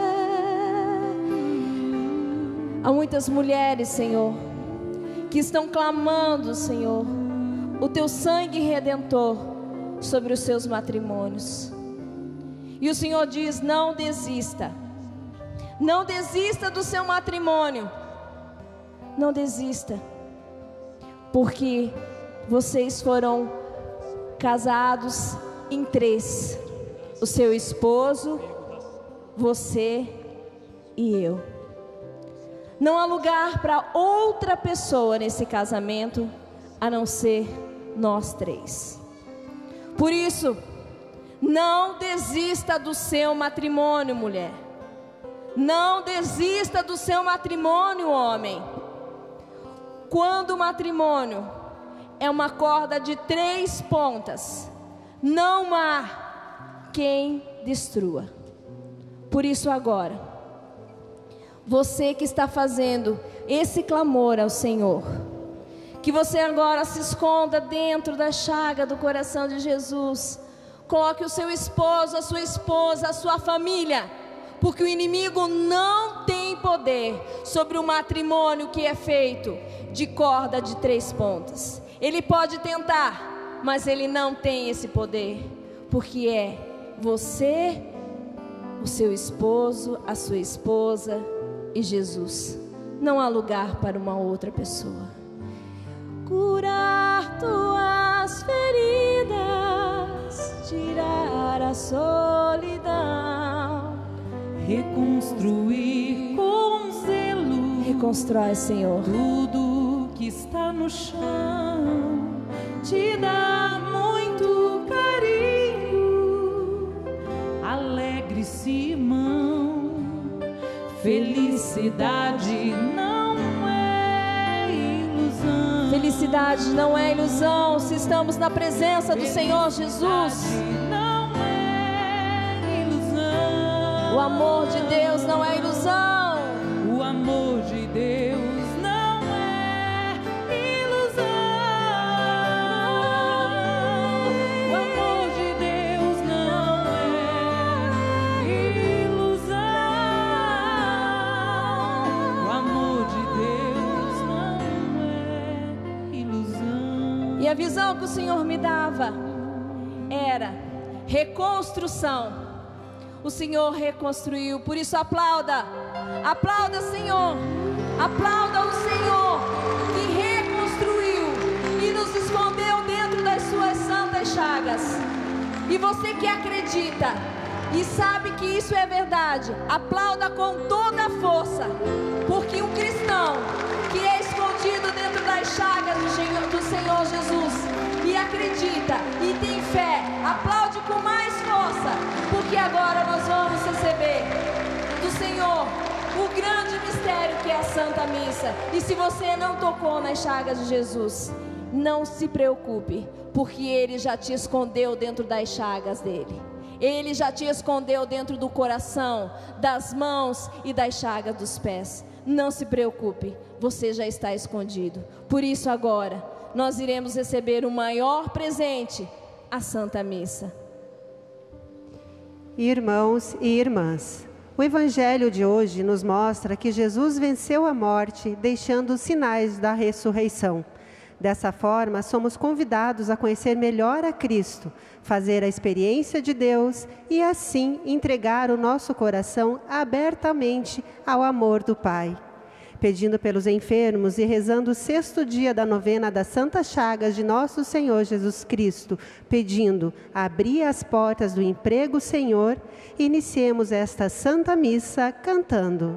Há muitas mulheres, Senhor, que estão clamando, Senhor, o teu sangue redentor sobre os seus matrimônios. E o Senhor diz: não desista. Não desista do seu matrimônio. Não desista. Porque vocês foram casados em três: o seu esposo, você e eu. Não há lugar para outra pessoa nesse casamento a não ser nós três. Por isso, não desista do seu matrimônio, mulher. Não desista do seu matrimônio, homem. Quando o matrimônio é uma corda de três pontas, não há quem destrua. Por isso agora, você que está fazendo esse clamor ao Senhor, que você agora se esconda dentro da chaga do coração de Jesus. Coloque o seu esposo, a sua esposa, a sua família, porque o inimigo não tem poder sobre o matrimônio que é feito de corda de três pontas. Ele pode tentar, mas ele não tem esse poder, porque é você, o seu esposo, a sua esposa e Jesus. Não há lugar para uma outra pessoa. Curar tuas feridas, tirar a solidão, Reconstruir com zelo reconstrói, Senhor. tudo que está no chão, te dá muito carinho, alegre Simão, felicidade não é ilusão. Felicidade não é ilusão se estamos na presença do Senhor Jesus. Não é ilusão. O amor de Deus não é ilusão. O amor de Deus não é ilusão. O amor de Deus não é ilusão. O amor de Deus não é ilusão. E E a visão que o Senhor me dava era reconstrução. O Senhor reconstruiu, por isso aplauda, aplauda, Senhor, aplauda o Senhor que reconstruiu e nos escondeu dentro das suas santas chagas. E você que acredita e sabe que isso é verdade, aplauda com toda a força, porque um cristão que é escondido dentro das chagas do Senhor, do Senhor Jesus, e acredita e tem fé, aplaude com mais força, porque agora nós vamos receber do Senhor o grande mistério que é a Santa Missa. E se você não tocou nas chagas de Jesus, não se preocupe, porque Ele já te escondeu dentro das chagas dele. Ele já te escondeu dentro do coração, das mãos e das chagas dos pés. Não se preocupe, você já está escondido. Por isso agora, nós iremos receber o maior presente, a Santa Missa. Irmãos e irmãs, o Evangelho de hoje nos mostra que Jesus venceu a morte, deixando os sinais da ressurreição. Dessa forma, somos convidados a conhecer melhor a Cristo, fazer a experiência de Deus e assim entregar o nosso coração abertamente ao amor do Pai. Pedindo pelos enfermos e rezando o sexto dia da novena das Santas Chagas de nosso Senhor Jesus Cristo, pedindo, abri as portas do emprego, Senhor, iniciemos esta Santa Missa cantando.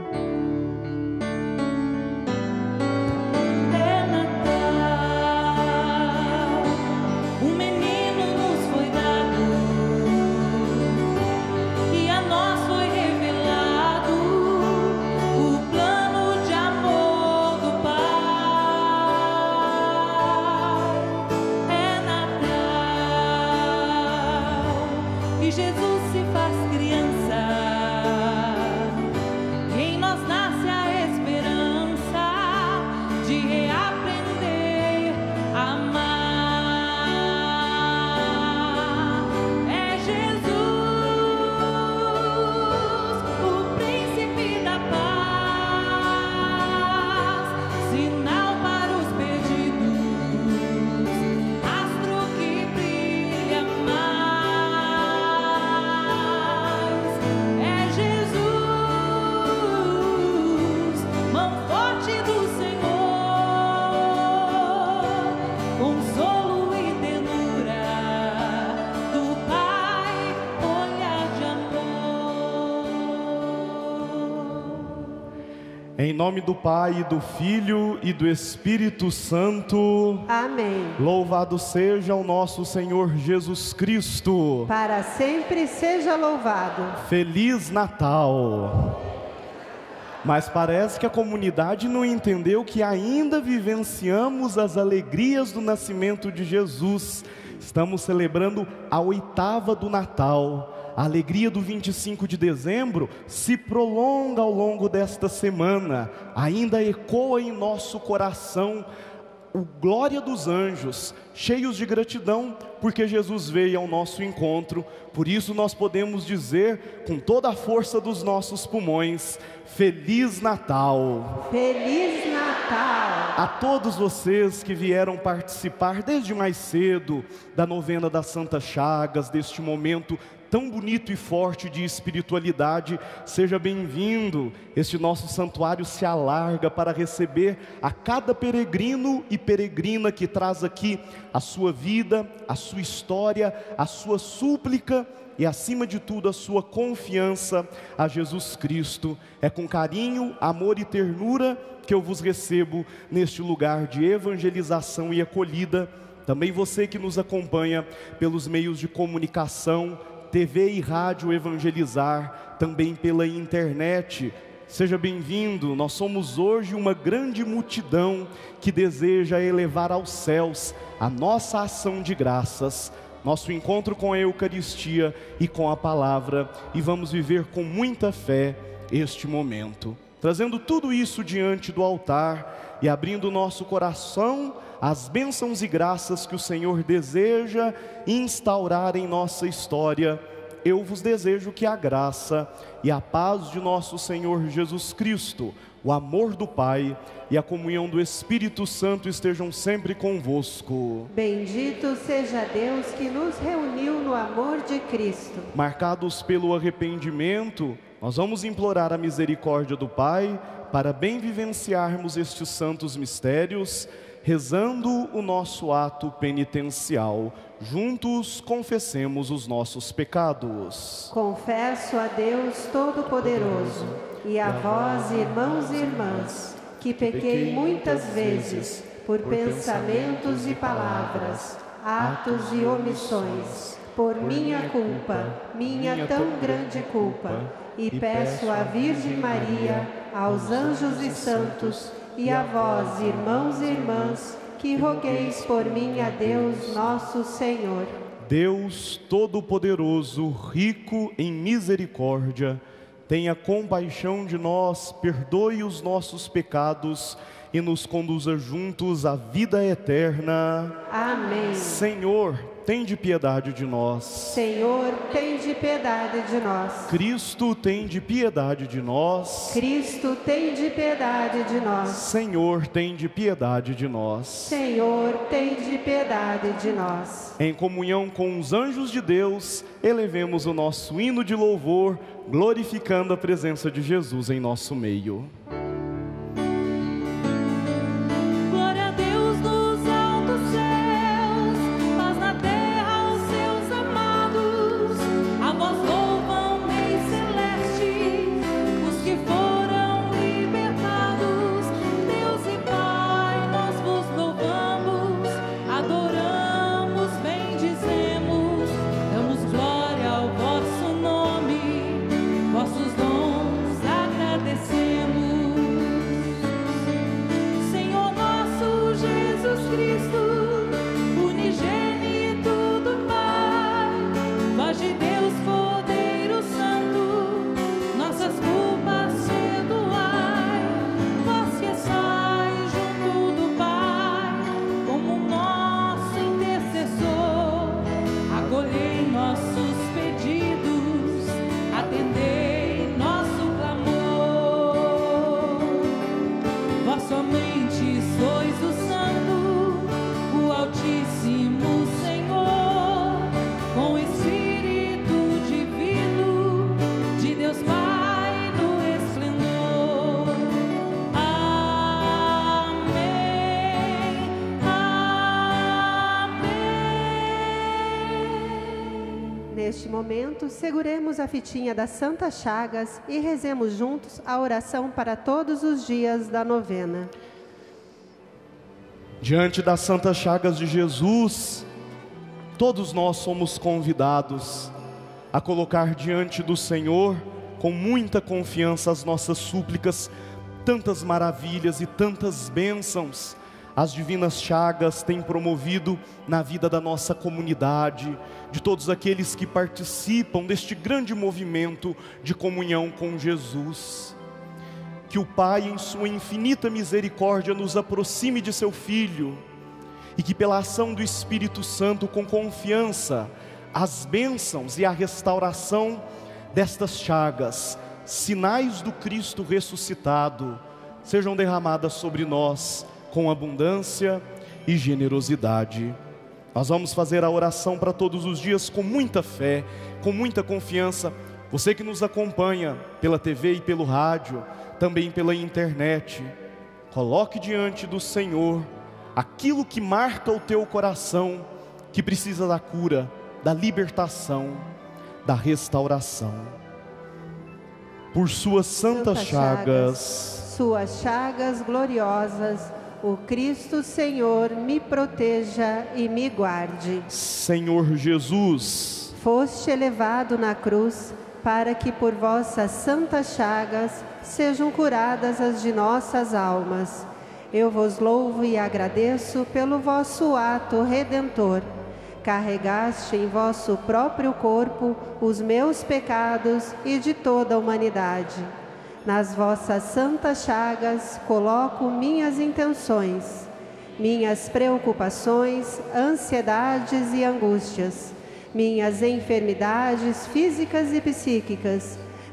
Jesus se faz criança, em nós nasce a esperança de reaprender a amar. É Jesus, o príncipe da paz, sinal para os perdidos, astro que brilha mais. Em nome do Pai, do Filho e do Espírito Santo. Amém. Louvado seja o nosso Senhor Jesus Cristo. Para sempre seja louvado. Feliz Natal. Mas parece que a comunidade não entendeu que ainda vivenciamos as alegrias do nascimento de Jesus. Estamos celebrando a oitava do Natal. A alegria do vinte e cinco de dezembro se prolonga ao longo desta semana. Ainda ecoa em nosso coração o glória dos anjos, cheios de gratidão, porque Jesus veio ao nosso encontro. Por isso nós podemos dizer, com toda a força dos nossos pulmões, Feliz Natal! Feliz Natal! A todos vocês que vieram participar desde mais cedo da novena das Santas Chagas, deste momento tão bonito e forte de espiritualidade, seja bem-vindo. Este nosso santuário se alarga para receber a cada peregrino e peregrina que traz aqui a sua vida, a sua história, a sua súplica e, acima de tudo, a sua confiança a Jesus Cristo. É com carinho, amor e ternura que eu vos recebo neste lugar de evangelização e acolhida. Também você que nos acompanha pelos meios de comunicação, T V e rádio Evangelizar, também pela internet, seja bem-vindo. Nós somos hoje uma grande multidão que deseja elevar aos céus a nossa ação de graças, nosso encontro com a Eucaristia e com a Palavra, e vamos viver com muita fé este momento, trazendo tudo isso diante do altar e abrindo nosso coração as bênçãos e graças que o Senhor deseja instaurar em nossa história. Eu vos desejo que a graça e a paz de nosso Senhor Jesus Cristo, o amor do Pai e a comunhão do Espírito Santo estejam sempre convosco. Bendito seja Deus que nos reuniu no amor de Cristo. Marcados pelo arrependimento, nós vamos implorar a misericórdia do Pai para bem vivenciarmos estes santos mistérios, rezando o nosso ato penitencial. Juntos confessemos os nossos pecados. Confesso a Deus Todo-Poderoso e a vós, irmãos e irmãs, que pequei muitas vezes por pensamentos e palavras, atos e omissões, por minha culpa, minha tão grande culpa, e peço à Virgem Maria, aos anjos e santos, e a vós, irmãos e irmãs, que rogueis por mim a Deus nosso Senhor. Deus Todo-Poderoso, rico em misericórdia, tenha compaixão de nós, perdoe os nossos pecados e nos conduza juntos à vida eterna. Amém. Senhor, tende piedade de nós. Senhor, tende piedade de nós. Cristo, tende piedade de nós. Cristo, tende piedade de nós. Senhor, tende piedade de nós. Senhor, tende piedade de nós. Em comunhão com os anjos de Deus, elevemos o nosso hino de louvor, glorificando a presença de Jesus em nosso meio. Glória a Deus nos altos céus, paz na terra aos seus amados. A vós louvam, Rei celeste, os que foram libertados. Deus e Pai, nós vos louvamos, adoramos, bendizemos, damos glória ao vosso nome, vossos dons agradecemos. Senhor nosso Jesus Cristo, unigênito do Pai, voz de Deus, Cordeiro Santo, nossas culpas perdoai. Vós que estais junto do Pai, como nosso intercessor, acolhei nossos pedidos, atendei nosso clamor. Vós somente sois o Santo, o Altíssimo Senhor, com o Espírito Divino de Deus Pai no esplendor. Amém, amém. Neste momento, seguremos a fitinha das Santas Chagas e rezemos juntos a oração para todos os dias da novena. Diante das santas chagas de Jesus, todos nós somos convidados a colocar diante do Senhor, com muita confiança, as nossas súplicas, tantas maravilhas e tantas bênçãos as divinas chagas têm promovido na vida da nossa comunidade, de todos aqueles que participam deste grande movimento de comunhão com Jesus. Que o Pai, em sua infinita misericórdia, nos aproxime de seu Filho, e que pela ação do Espírito Santo, com confiança, as bênçãos e a restauração destas chagas, sinais do Cristo ressuscitado, sejam derramadas sobre nós com abundância e generosidade. Nós vamos fazer a oração para todos os dias com muita fé, com muita confiança. Você que nos acompanha pela T V e pelo rádio, também pela internet, coloque diante do Senhor aquilo que marca o teu coração, que precisa da cura, da libertação, da restauração. Por suas santas Santas chagas, suas chagas gloriosas, o Cristo Senhor me proteja e me guarde. Senhor Jesus, Foste elevado na cruz, para que por vossas santas chagas sejam curadas as de nossas almas. Eu vos louvo e agradeço pelo vosso ato redentor. Carregaste em vosso próprio corpo os meus pecados e de toda a humanidade. Nas vossas santas chagas coloco minhas intenções, minhas preocupações, ansiedades e angústias, minhas enfermidades físicas e psíquicas,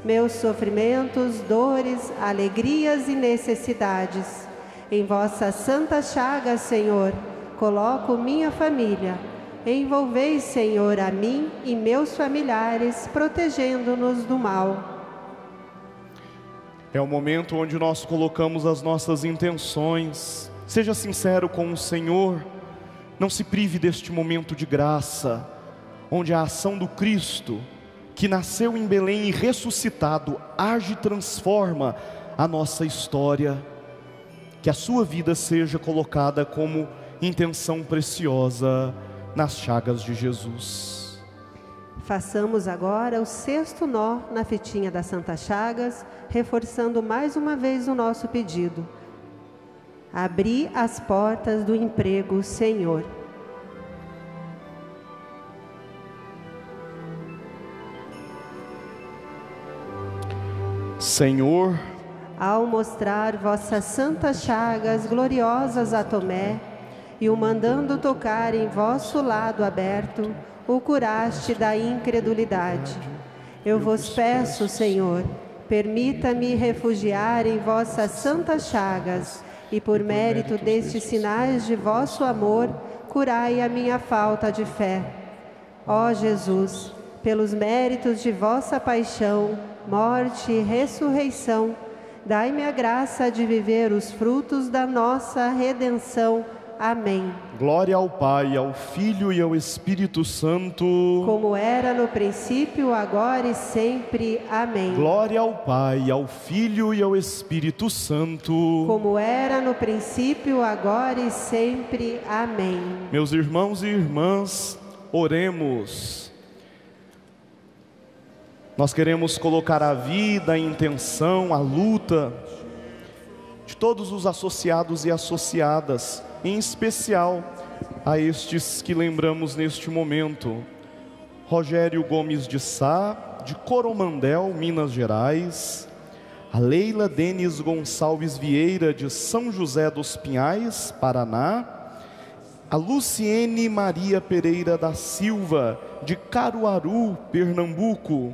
meus sofrimentos, dores, alegrias e necessidades. Em vossas santas chagas, Senhor, coloco minha família. Envolvei, Senhor, a mim e meus familiares, protegendo-nos do mal. É o momento onde nós colocamos as nossas intenções. Seja sincero com o Senhor. Não se prive deste momento de graça, onde a ação do Cristo, que nasceu em Belém e ressuscitado, age e transforma a nossa história. Que a sua vida seja colocada como intenção preciosa nas chagas de Jesus. Façamos agora o sexto nó na fitinha das Santas Chagas, reforçando mais uma vez o nosso pedido. Abri as portas do emprego, Senhor. Senhor, ao mostrar vossas santas chagas gloriosas a Tomé, e o mandando tocar em vosso lado aberto, o curaste da incredulidade. Eu vos peço, Senhor, permita-me refugiar em vossas santas chagas, e por mérito destes sinais de vosso amor, curai a minha falta de fé. Ó Jesus, pelos méritos de vossa paixão, morte e ressurreição, dai-me a graça de viver os frutos da nossa redenção. Amém. Glória ao Pai, ao Filho e ao Espírito Santo. Como era no princípio, agora e sempre. Amém. Glória ao Pai, ao Filho e ao Espírito Santo. Como era no princípio, agora e sempre. Amém. Meus irmãos e irmãs, oremos. Nós queremos colocar a vida, a intenção, a luta de todos os associados e associadas, em especial a estes que lembramos neste momento. Rogério Gomes de Sá, de Coromandel, Minas Gerais. A Leila Denis Gonçalves Vieira, de São José dos Pinhais, Paraná. A Luciene Maria Pereira da Silva, de Caruaru, Pernambuco.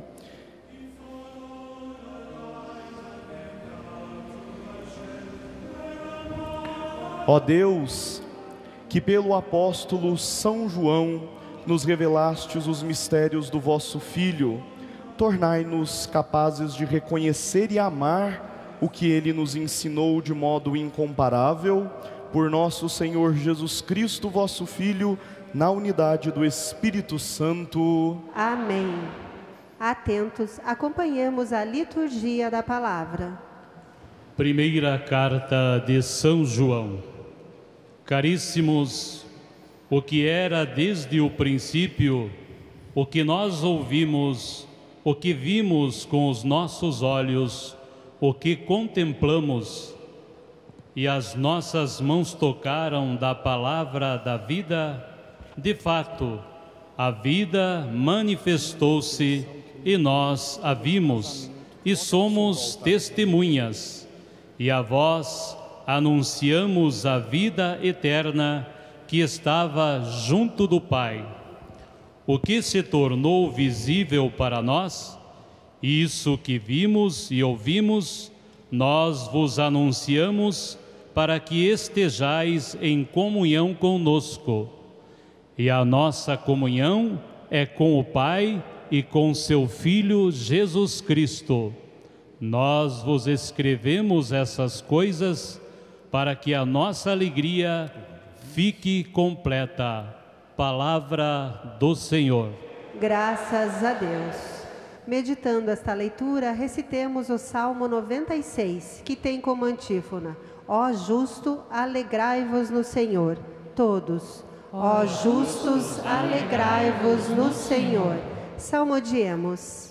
Ó Deus, que pelo apóstolo São João nos revelastes os mistérios do vosso Filho, tornai-nos capazes de reconhecer e amar o que ele nos ensinou de modo incomparável, por nosso Senhor Jesus Cristo, vosso Filho, na unidade do Espírito Santo. Amém. Atentos, acompanhemos a liturgia da palavra. Primeira carta de São João. Caríssimos, o que era desde o princípio, o que nós ouvimos, o que vimos com os nossos olhos, o que contemplamos, e as nossas mãos tocaram da palavra da vida, de fato, a vida manifestou-se e nós a vimos, e somos testemunhas, e a vós anunciamos a vida eterna que estava junto do Pai. O que se tornou visível para nós, isso que vimos e ouvimos, nós vos anunciamos para que estejais em comunhão conosco. E a nossa comunhão é com o Pai e com seu Filho Jesus Cristo. Nós vos escrevemos essas coisas para que a nossa alegria fique completa. Palavra do Senhor. Graças a Deus. Meditando esta leitura, recitemos o Salmo noventa e seis, que tem como antífona: Ó justo, alegrai-vos no Senhor. Todos. Ó justos, alegrai-vos no Senhor. Salmodiemos.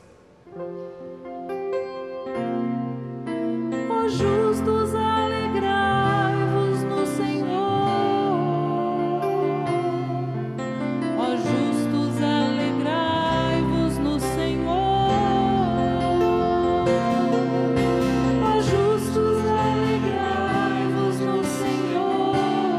Ó justos, alegrai-vos no Senhor. Ó justos, alegrai-vos no Senhor. Ó justos, alegrai-vos no Senhor.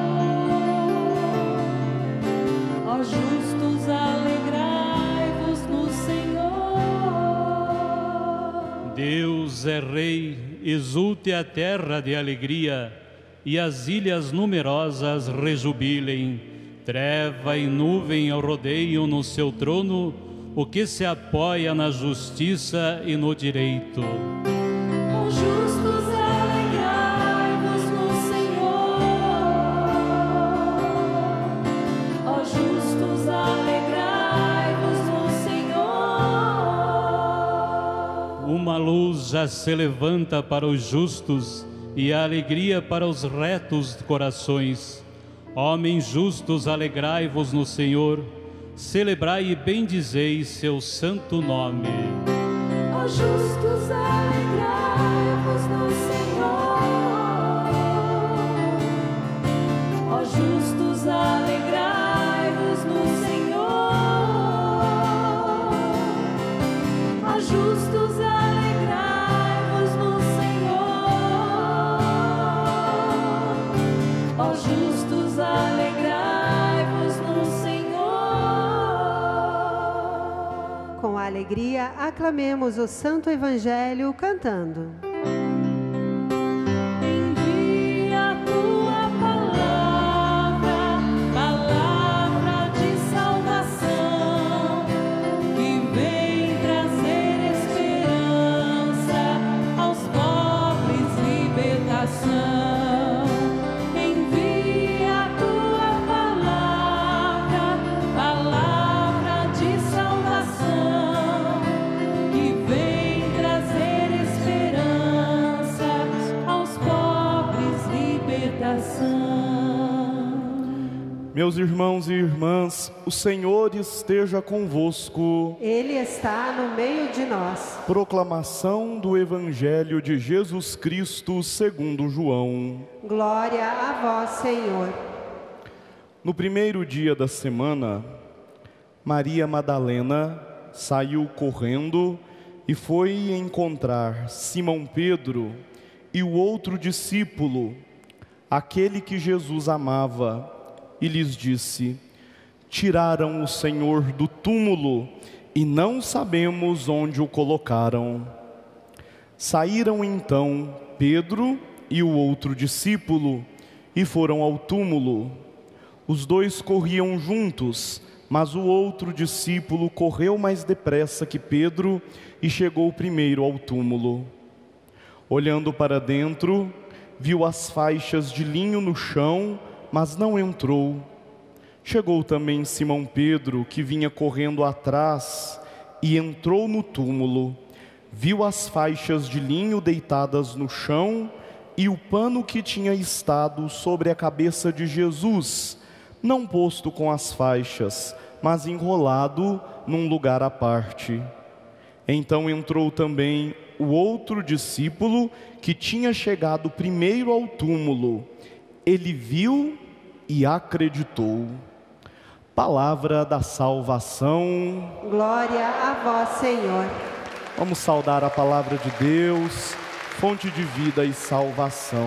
Ó justos, alegrai-vos no Senhor. Deus é Rei, exulte a terra de alegria, e as ilhas numerosas rejubilem. Treva e nuvem rodeiam no seu trono o que se apoia na justiça e no direito. Os justos alegrai-vos no Senhor. Ó justos alegrai-vos no Senhor. Uma luz já se levanta para os justos e a alegria para os retos corações. Homens justos, alegrai-vos no Senhor, celebrai e bendizei seu santo nome. Ó justos, alegrai-vos no Senhor. Ó justos, alegrai-vos no Senhor. Ó justos, alegrai-vos no Senhor. Ó justos, alegrai-vos no Senhor. Com alegria, aclamemos o Santo Evangelho cantando. Envia a tua palavra, palavra de salvação, que vem trazer esperança aos pobres, libertação. Envia a tua palavra, palavra de salvação, que vem trazer esperança aos pobres, libertação. Meus irmãos e irmãs, o Senhor esteja convosco. Ele está no meio de nós. Proclamação do Evangelho de Jesus Cristo segundo João. Glória a vós, Senhor. No primeiro dia da semana, Maria Madalena saiu correndo e foi encontrar Simão Pedro e o outro discípulo, aquele que Jesus amava, e lhes disse: tiraram o Senhor do túmulo e não sabemos onde o colocaram. Saíram então Pedro e o outro discípulo e foram ao túmulo. Os dois corriam juntos, mas o outro discípulo correu mais depressa que Pedro e chegou primeiro ao túmulo. Olhando para dentro, viu as faixas de linho no chão, mas não entrou. Chegou também Simão Pedro, que vinha correndo atrás, e entrou no túmulo. Viu as faixas de linho deitadas no chão e o pano que tinha estado sobre a cabeça de Jesus, não posto com as faixas, mas enrolado num lugar à parte. Então entrou também o outro discípulo, que tinha chegado primeiro ao túmulo. Ele viu e acreditou. Palavra da salvação. Glória a vós, Senhor. Vamos saudar a palavra de Deus, fonte de vida e salvação.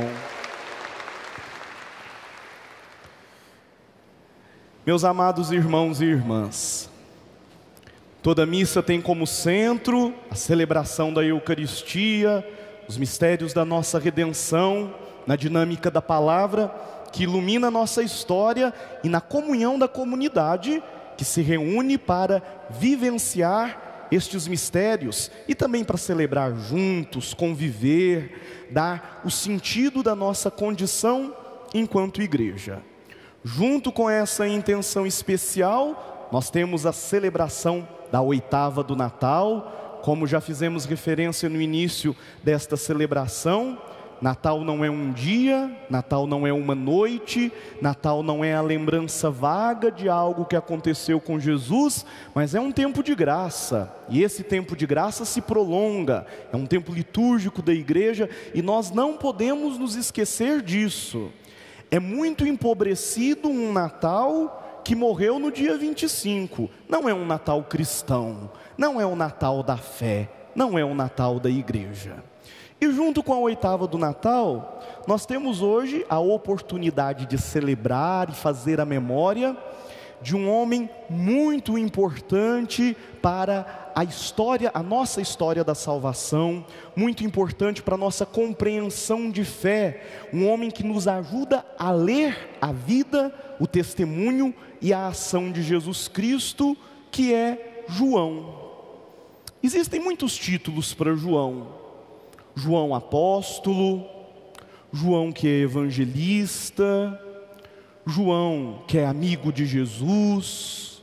Meus amados irmãos e irmãs, toda missa tem como centro a celebração da Eucaristia, os mistérios da nossa redenção, na dinâmica da palavra que ilumina a nossa história e na comunhão da comunidade que se reúne para vivenciar estes mistérios e também para celebrar juntos, conviver, dar o sentido da nossa condição enquanto igreja. Junto com essa intenção especial, nós temos a celebração da oitava do Natal. Como já fizemos referência no início desta celebração, Natal não é um dia, Natal não é uma noite, Natal não é a lembrança vaga de algo que aconteceu com Jesus, mas é um tempo de graça, e esse tempo de graça se prolonga, é um tempo litúrgico da igreja, e nós não podemos nos esquecer disso. É muito empobrecido um Natal que morreu no dia vinte e cinco, não é um Natal cristão, não é o Natal da fé, não é o Natal da igreja. E junto com a oitava do Natal, nós temos hoje a oportunidade de celebrar e fazer a memória de um homem muito importante para a história, a nossa história da salvação, muito importante para a nossa compreensão de fé, um homem que nos ajuda a ler a vida, o testemunho e a ação de Jesus Cristo, que é João. Existem muitos títulos para João: João apóstolo, João que é evangelista, João que é amigo de Jesus.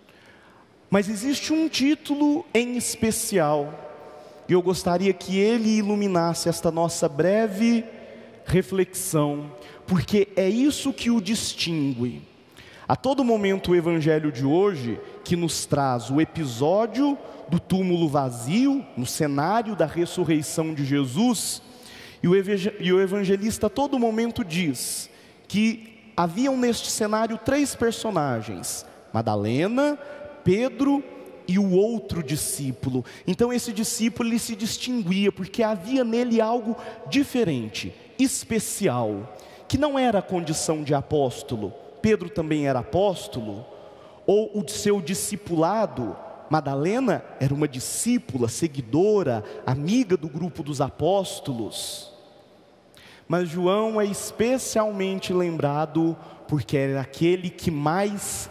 Mas existe um título em especial, e eu gostaria que ele iluminasse esta nossa breve reflexão, porque é isso que o distingue. A todo momento o evangelho de hoje, que nos traz o episódio do túmulo vazio, no cenário da ressurreição de Jesus, e o evangelista a todo momento diz que haviam neste cenário três personagens: Madalena, Pedro e o outro discípulo. Então esse discípulo ele se distinguia porque havia nele algo diferente, especial, que não era a condição de apóstolo. Pedro também era apóstolo, ou o seu discipulado. Madalena era uma discípula, seguidora, amiga do grupo dos apóstolos. Mas João é especialmente lembrado porque era aquele que mais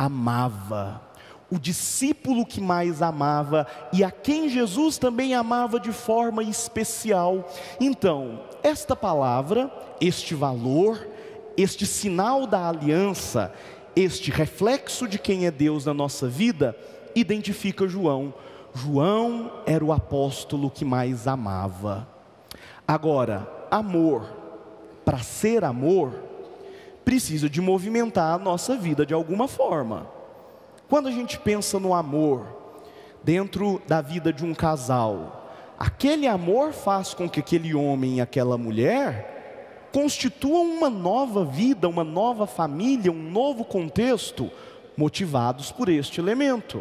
amava, o discípulo que mais amava e a quem Jesus também amava de forma especial. Então, esta palavra, este valor, este sinal da aliança, este reflexo de quem é Deus na nossa vida, identifica João. João era o apóstolo que mais amava. Agora, amor, para ser amor, precisa de movimentar a nossa vida de alguma forma. Quando a gente pensa no amor dentro da vida de um casal, aquele amor faz com que aquele homem e aquela mulher constituam uma nova vida, uma nova família, um novo contexto, motivados por este elemento.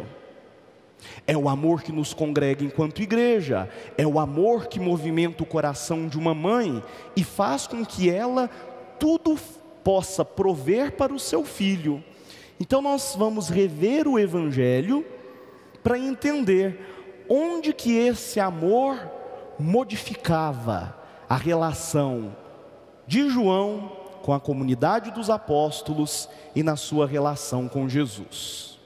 É o amor que nos congrega enquanto igreja, é o amor que movimenta o coração de uma mãe e faz com que ela tudo possa prover para o seu filho. Então nós vamos rever o evangelho para entender onde que esse amor modificava a relação de João com a comunidade dos apóstolos e na sua relação com Jesus.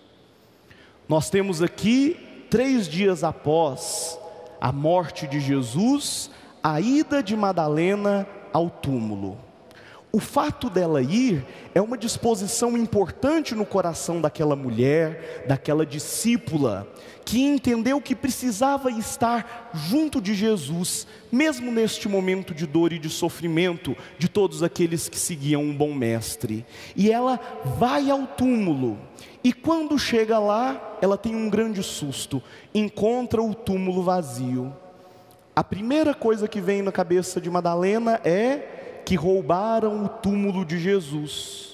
Nós temos aqui, três dias após a morte de Jesus, a ida de Madalena ao túmulo. O fato dela ir é uma disposição importante no coração daquela mulher, daquela discípula, que entendeu que precisava estar junto de Jesus, mesmo neste momento de dor e de sofrimento de todos aqueles que seguiam um bom mestre. E ela vai ao túmulo, e quando chega lá, ela tem um grande susto, encontra o túmulo vazio. A primeira coisa que vem na cabeça de Madalena é que roubaram o túmulo de Jesus.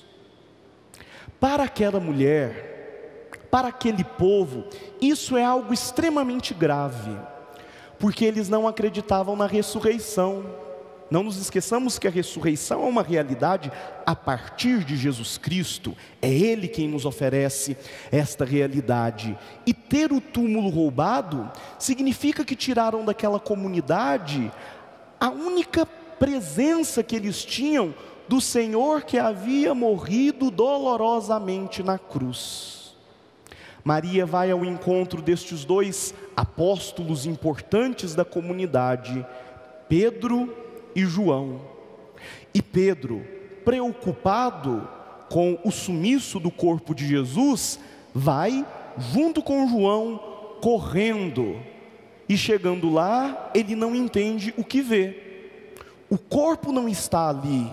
Para aquela mulher, para aquele povo, isso é algo extremamente grave, porque eles não acreditavam na ressurreição. Não nos esqueçamos que a ressurreição é uma realidade a partir de Jesus Cristo, é Ele quem nos oferece esta realidade. E ter o túmulo roubado significa que tiraram daquela comunidade a única presença que eles tinham do Senhor que havia morrido dolorosamente na cruz. Maria vai ao encontro destes dois apóstolos importantes da comunidade, Pedro e João. E Pedro, preocupado com o sumiço do corpo de Jesus, vai junto com João correndo. E chegando lá, ele não entende o que vê. O corpo não está ali,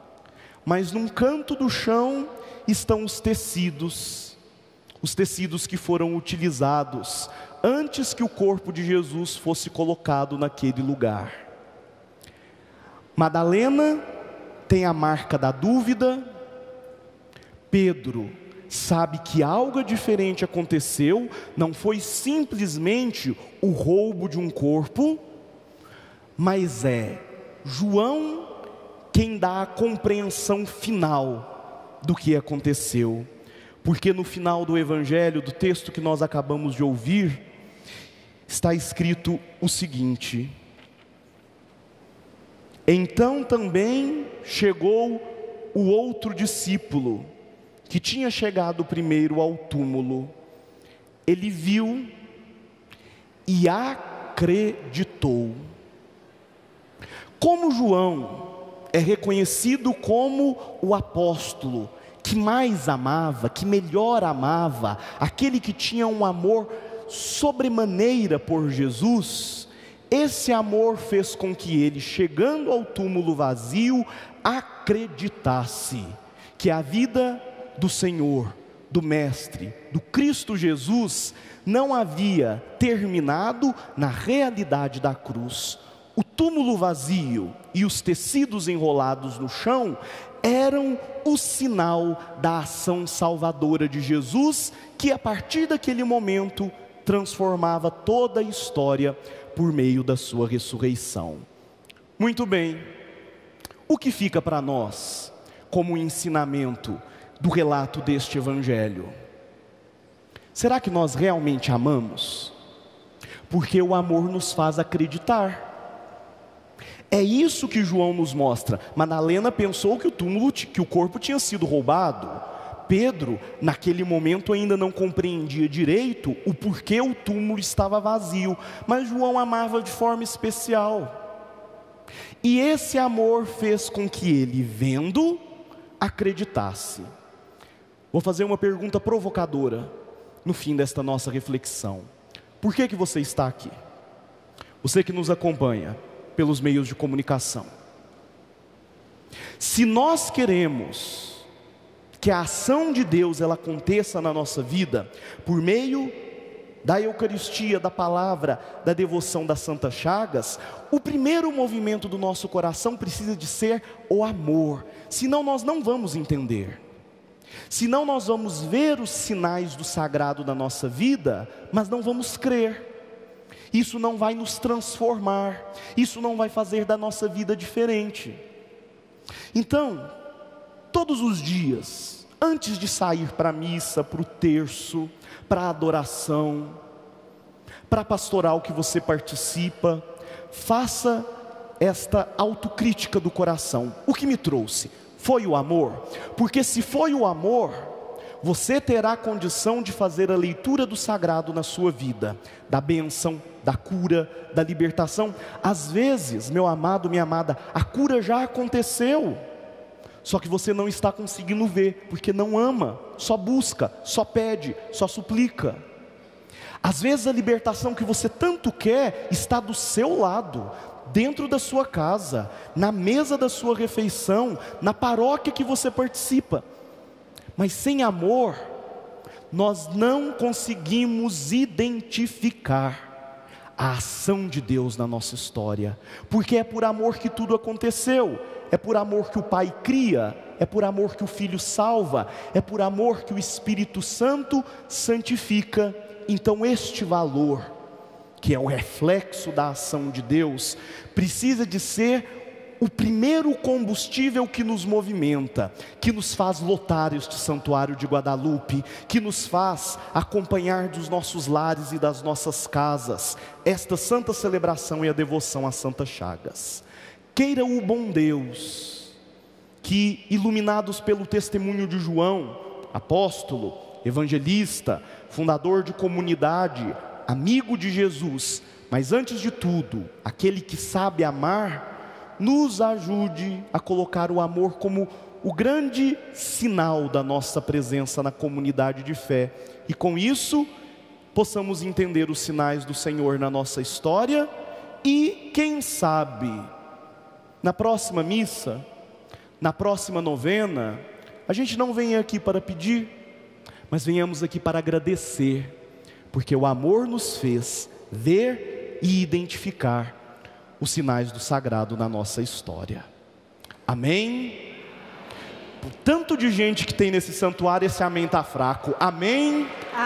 mas num canto do chão estão os tecidos, os tecidos que foram utilizados antes que o corpo de Jesus fosse colocado naquele lugar. Madalena tem a marca da dúvida, Pedro sabe que algo diferente aconteceu, não foi simplesmente o roubo de um corpo, mas é João quem dá a compreensão final do que aconteceu. Porque no final do Evangelho, do texto que nós acabamos de ouvir, está escrito o seguinte: então também chegou o outro discípulo, que tinha chegado primeiro ao túmulo. Ele viu e acreditou. Como João é reconhecido como o apóstolo que mais amava, que melhor amava, aquele que tinha um amor sobremaneira por Jesus, esse amor fez com que ele, chegando ao túmulo vazio, acreditasse que a vida do Senhor, do Mestre, do Cristo Jesus, não havia terminado na realidade da cruz. O túmulo vazio e os tecidos enrolados no chão eram o sinal da ação salvadora de Jesus, que a partir daquele momento transformava toda a história por meio da sua ressurreição. Muito bem, o que fica para nós como ensinamento do relato deste Evangelho? Será que nós realmente amamos? Porque o amor nos faz acreditar. É isso que João nos mostra. Madalena pensou que o túmulo, que o corpo tinha sido roubado. Pedro, naquele momento, ainda não compreendia direito o porquê o túmulo estava vazio. Mas João amava de forma especial. E esse amor fez com que ele, vendo, acreditasse. Vou fazer uma pergunta provocadora no fim desta nossa reflexão. Por que que você está aqui? Você que nos acompanha pelos meios de comunicação. Se nós queremos que a ação de Deus ela aconteça na nossa vida por meio da Eucaristia, da palavra, da devoção das Santas Chagas, o primeiro movimento do nosso coração precisa de ser o amor. Senão nós não vamos entender. Senão nós vamos ver os sinais do sagrado na nossa vida, mas não vamos crer. Isso não vai nos transformar, isso não vai fazer da nossa vida diferente. Então, todos os dias, antes de sair para a missa, para o terço, para a adoração, para a pastoral que você participa, faça esta autocrítica do coração. O que me trouxe? Foi o amor? Porque se foi o amor, você terá condição de fazer a leitura do sagrado na sua vida, da bênção, da cura, da libertação. Às vezes, meu amado, minha amada, a cura já aconteceu, só que você não está conseguindo ver, porque não ama, só busca, só pede, só suplica. Às vezes a libertação que você tanto quer está do seu lado, dentro da sua casa, na mesa da sua refeição, na paróquia que você participa. Mas sem amor, nós não conseguimos identificar a ação de Deus na nossa história, porque é por amor que tudo aconteceu, é por amor que o Pai cria, é por amor que o Filho salva, é por amor que o Espírito Santo santifica. Então este valor, que é o reflexo da ação de Deus, precisa de ser o primeiro combustível que nos movimenta, que nos faz lotar este santuário de Guadalupe, que nos faz acompanhar dos nossos lares e das nossas casas esta santa celebração e a devoção às Santas Chagas. Queira o bom Deus que, iluminados pelo testemunho de João, apóstolo, evangelista, fundador de comunidade, amigo de Jesus, mas antes de tudo, aquele que sabe amar, nos ajude a colocar o amor como o grande sinal da nossa presença na comunidade de fé. E com isso, possamos entender os sinais do Senhor na nossa história. E quem sabe, na próxima missa, na próxima novena, a gente não vem aqui para pedir, mas venhamos aqui para agradecer, porque o amor nos fez ver e identificar os sinais do sagrado na nossa história. Amém? Por tanto de gente que tem nesse santuário, esse amém está fraco. Amém?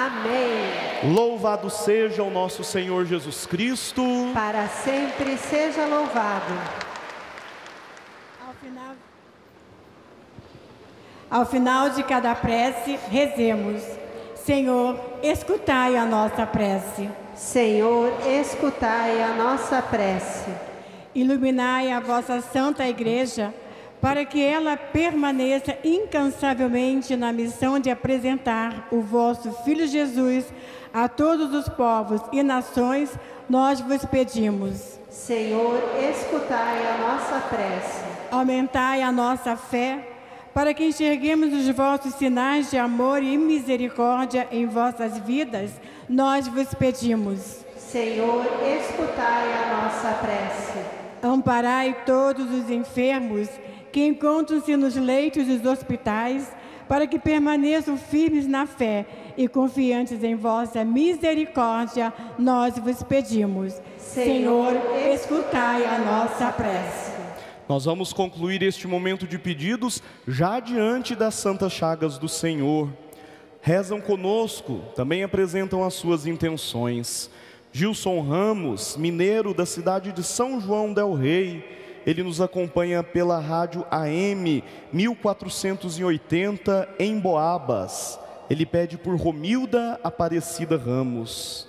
Amém. Louvado seja o nosso Senhor Jesus Cristo. Para sempre seja louvado. Ao final, Ao final de cada prece, rezemos: Senhor, escutai a nossa prece. Senhor, escutai a nossa prece. Iluminai a vossa Santa Igreja, para que ela permaneça incansavelmente na missão de apresentar o vosso Filho Jesus a todos os povos e nações, nós vos pedimos. Senhor, escutai a nossa prece. Aumentai a nossa fé, para que enxerguemos os vossos sinais de amor e misericórdia em vossas vidas, nós vos pedimos. Senhor, escutai a nossa prece. Amparai todos os enfermos que encontram-se nos leitos dos hospitais, para que permaneçam firmes na fé e confiantes em vossa misericórdia, nós vos pedimos. Senhor, escutai a nossa prece. Nós vamos concluir este momento de pedidos já diante das santas chagas do Senhor. Rezam conosco, também apresentam as suas intenções. Gilson Ramos, mineiro da cidade de São João del Rei, ele nos acompanha pela rádio A M mil quatrocentos e oitenta em Boabas. Ele pede por Romilda Aparecida Ramos.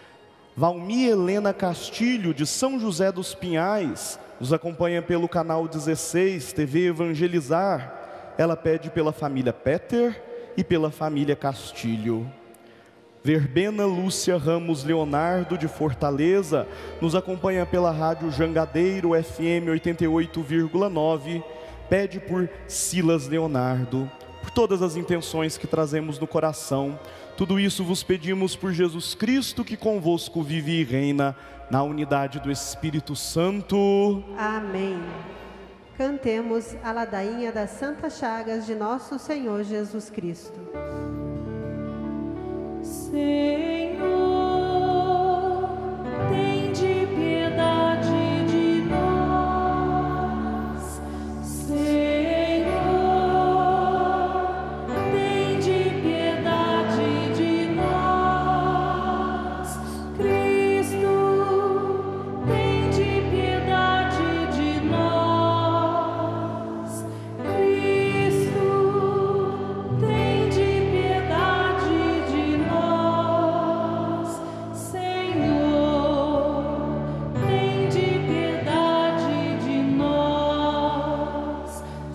Valmi Helena Castilho, de São José dos Pinhais, nos acompanha pelo canal dezesseis, T V Evangelizar. Ela pede pela família Peter e pela família Castilho. Verbena Lúcia Ramos Leonardo, de Fortaleza, nos acompanha pela rádio Jangadeiro F M oitenta e oito vírgula nove, pede por Silas Leonardo, por todas as intenções que trazemos no coração. Tudo isso vos pedimos por Jesus Cristo, que convosco vive e reina na unidade do Espírito Santo. Amém. Cantemos a ladainha das Santas Chagas de nosso Senhor Jesus Cristo. Senhor, tende piedade de nós. Senhor, tende piedade de nós. Cristo, tende piedade de nós. Cristo, tende piedade de nós. Senhor, tende piedade de nós.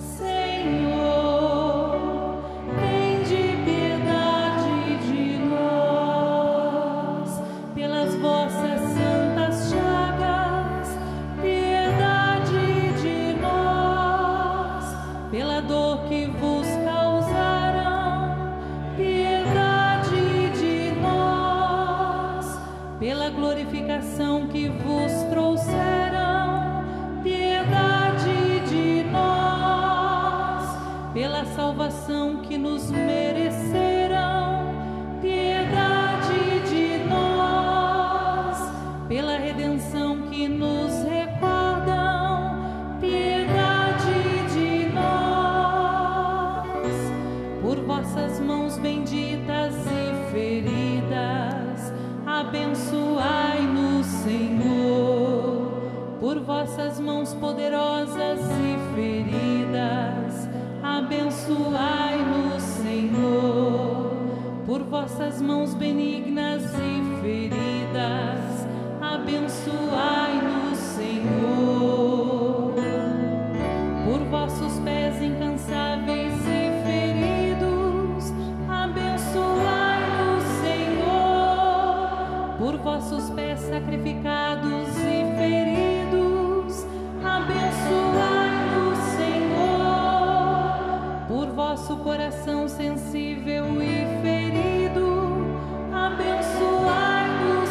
Senhor, tende piedade de nós. Pelas vossas santas chagas, piedade de nós. Pela dor que vos causaram, piedade de nós. Pela glorificação que vos trouxeram, piedade de nós. Pela salvação que nos mereceram, piedade de nós. Pela redenção que nos recordam, piedade de nós. Por vossas mãos benditas e feridas, abençoai-nos, Senhor. Por vossas mãos poderosas e feridas, abençoai-nos, Senhor. Por vossas mãos benignas e feridas, abençoai-nos, Senhor. Por vossos pés incansáveis e feridos, abençoai-nos, Senhor. Por vossos pés sacrificados e feridos, abençoai-nos, Senhor. Por vosso coração sensível e ferido, abençoai-nos,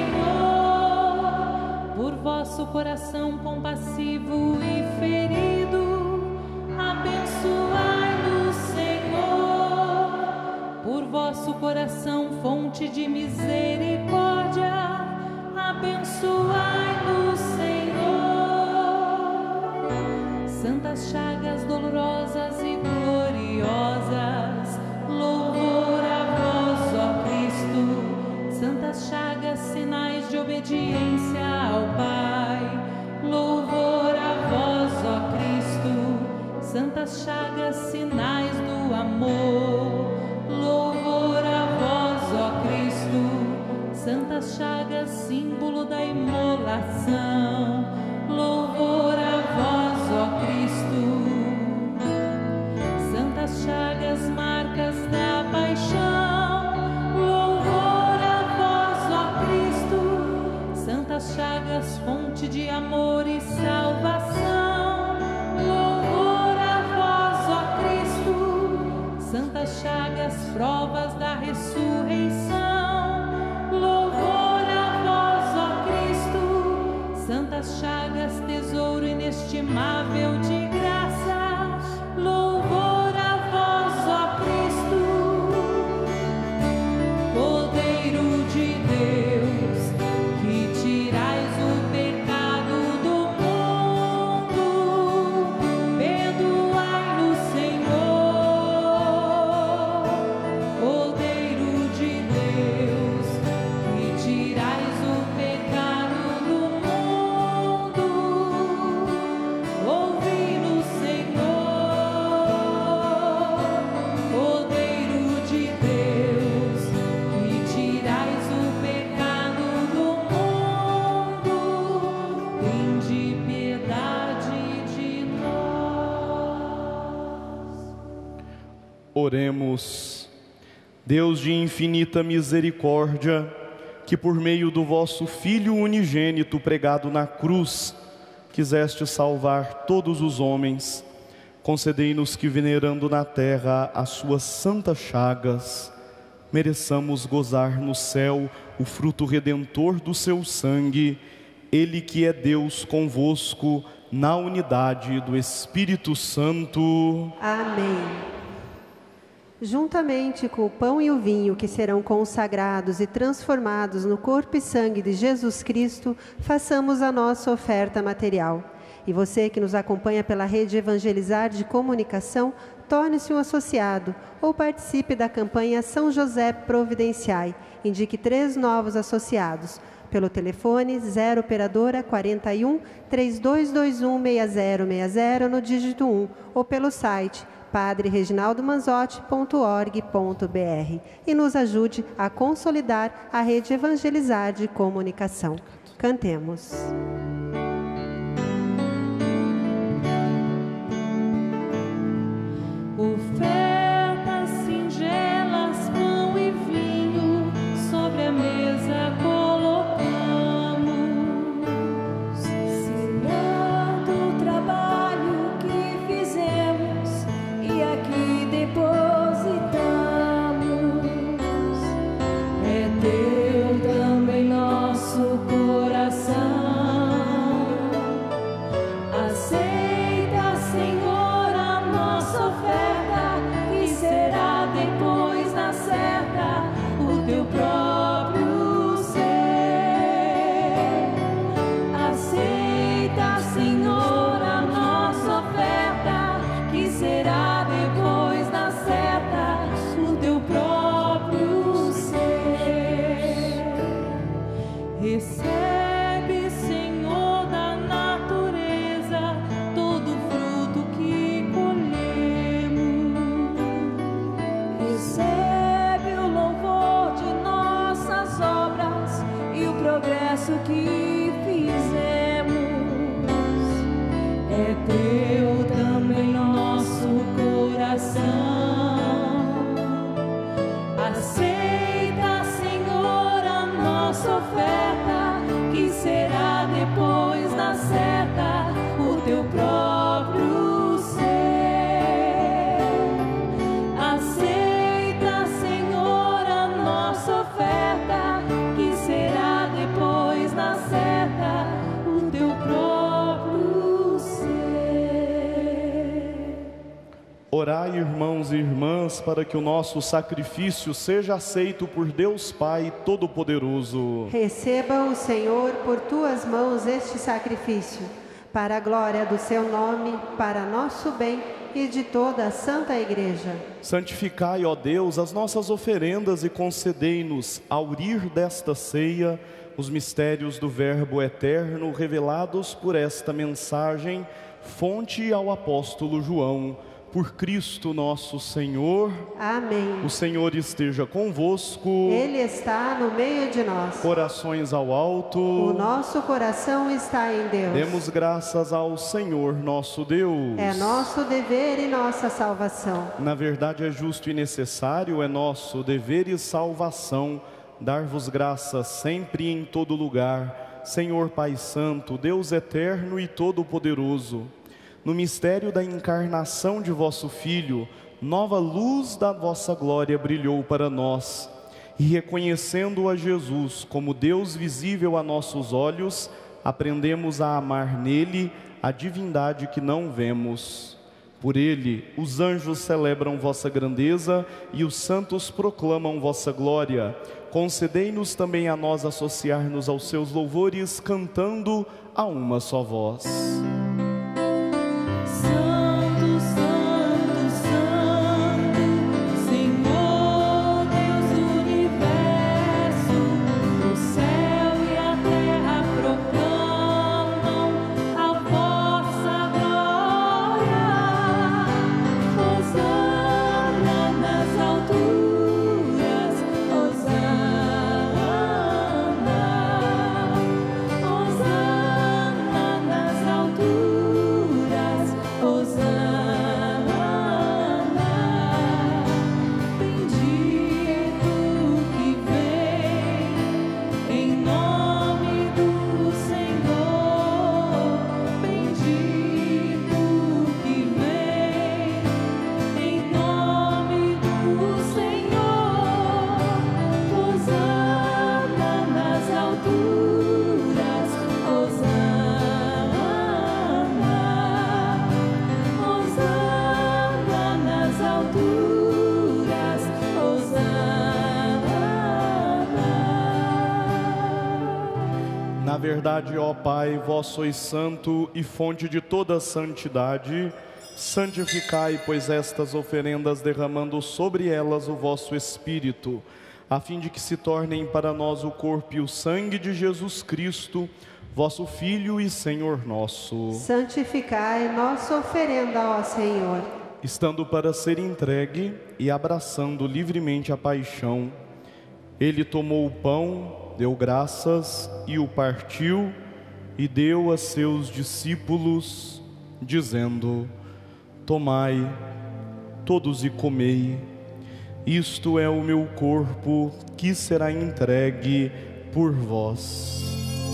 Senhor. Por vosso coração compassivo e ferido, abençoai-nos, Senhor. Por vosso coração fonte de misericórdia, abençoai-nos, Senhor. Santas chagas dolorosas e gloriosas, louvor a vós, ó Cristo. Santas chagas, sinais de obediência ao Pai, louvor a vós, ó Cristo. Santas chagas, sinais do salvação. Louvor a vós, ó Cristo. Santas chagas, marcas da paixão. Louvor a vós, ó Cristo. Santas chagas, fonte de amor e salvação. Louvor a vós, ó Cristo. Santas chagas, provas da ressurreição. Louvor a vós, ó Cristo. Santas chagas, tesouro inestimável de graça. Louvor a vós, ó Cristo. Cordeiro de Deus, que tirais o pecado do mundo, perdoai-nos, Senhor. Cordeiro de Deus, que tirais o pecado do mundo, ouvi-nos, Senhor. Cordeiro de Deus, que tirais o pecado do mundo, tende piedade de nós. Oremos. Deus de infinita misericórdia, que por meio do vosso Filho unigênito pregado na cruz, quiseste salvar todos os homens, concedei-nos que, venerando na terra as suas santas chagas, mereçamos gozar no céu o fruto redentor do seu sangue, Ele que é Deus convosco, na unidade do Espírito Santo. Amém. Juntamente com o pão e o vinho que serão consagrados e transformados no corpo e sangue de Jesus Cristo, façamos a nossa oferta material. E você que nos acompanha pela rede Evangelizar de Comunicação, torne-se um associado ou participe da campanha São José Providenciai. Indique três novos associados pelo telefone zero operadora quarenta e um, trinta e dois vinte e um, sessenta zero sessenta no dígito um ou pelo site padre reginaldo manzotti ponto org ponto br e nos ajude a consolidar a rede Evangelizar de Comunicação. Cantemos. Ofertas singelas, pão e vinho, sobre a mesa colocamos, Sinando o trabalho que fizemos e aqui depositamos. É teu também nosso coração. Aceita, Senhor, a nossa oferta, que será depois na certa o teu próprio ser. Aceita, Senhor, a nossa oferta, que será depois na certa o teu próprio ser. Recebe, Senhor, da natureza todo fruto que colhemos. Recebe o louvor de nossas obras e o progresso que fizemos. É teu também nosso coração. Aceita, Senhor, a nossa oferta, que será depois na certa o teu próprio ser. Aceita, Senhor, a nossa oferta, que será depois na certa o teu próprio ser. Orai, irmãos e irmãs, para que o nosso sacrifício seja aceito por Deus Pai Todo-Poderoso. Receba o Senhor por tuas mãos este sacrifício, para a glória do seu nome, para nosso bem e de toda a Santa Igreja. Santificai, ó Deus, as nossas oferendas e concedei-nos, ao rir desta ceia, os mistérios do Verbo eterno revelados por esta mensagem, fonte ao apóstolo João. por Cristo nosso Senhor. Amém. O Senhor esteja convosco. Ele está no meio de nós. Corações ao alto. O nosso coração está em Deus. Demos graças ao Senhor nosso Deus. É nosso dever e nossa salvação. Na verdade é justo e necessário, é nosso dever e salvação, dar-vos graças sempre e em todo lugar, Senhor Pai Santo, Deus eterno e todo-poderoso. No mistério da encarnação de vosso Filho, nova luz da vossa glória brilhou para nós. E reconhecendo a Jesus como Deus visível a nossos olhos, aprendemos a amar nele a divindade que não vemos. Por ele, os anjos celebram vossa grandeza e os santos proclamam vossa glória. Concedei-nos também a nós associar-nos aos seus louvores, cantando a uma só voz. Na verdade, ó Pai, vós sois santo e fonte de toda santidade. Santificai, pois, estas oferendas, derramando sobre elas o vosso Espírito, a fim de que se tornem para nós o corpo e o sangue de Jesus Cristo, vosso Filho e Senhor nosso. Santificai nossa oferenda, ó Senhor. Estando para ser entregue e abraçando livremente a paixão, ele tomou o pão, deu graças e o partiu e deu a seus discípulos, dizendo: tomai, todos e comei, isto é o meu corpo que será entregue por vós.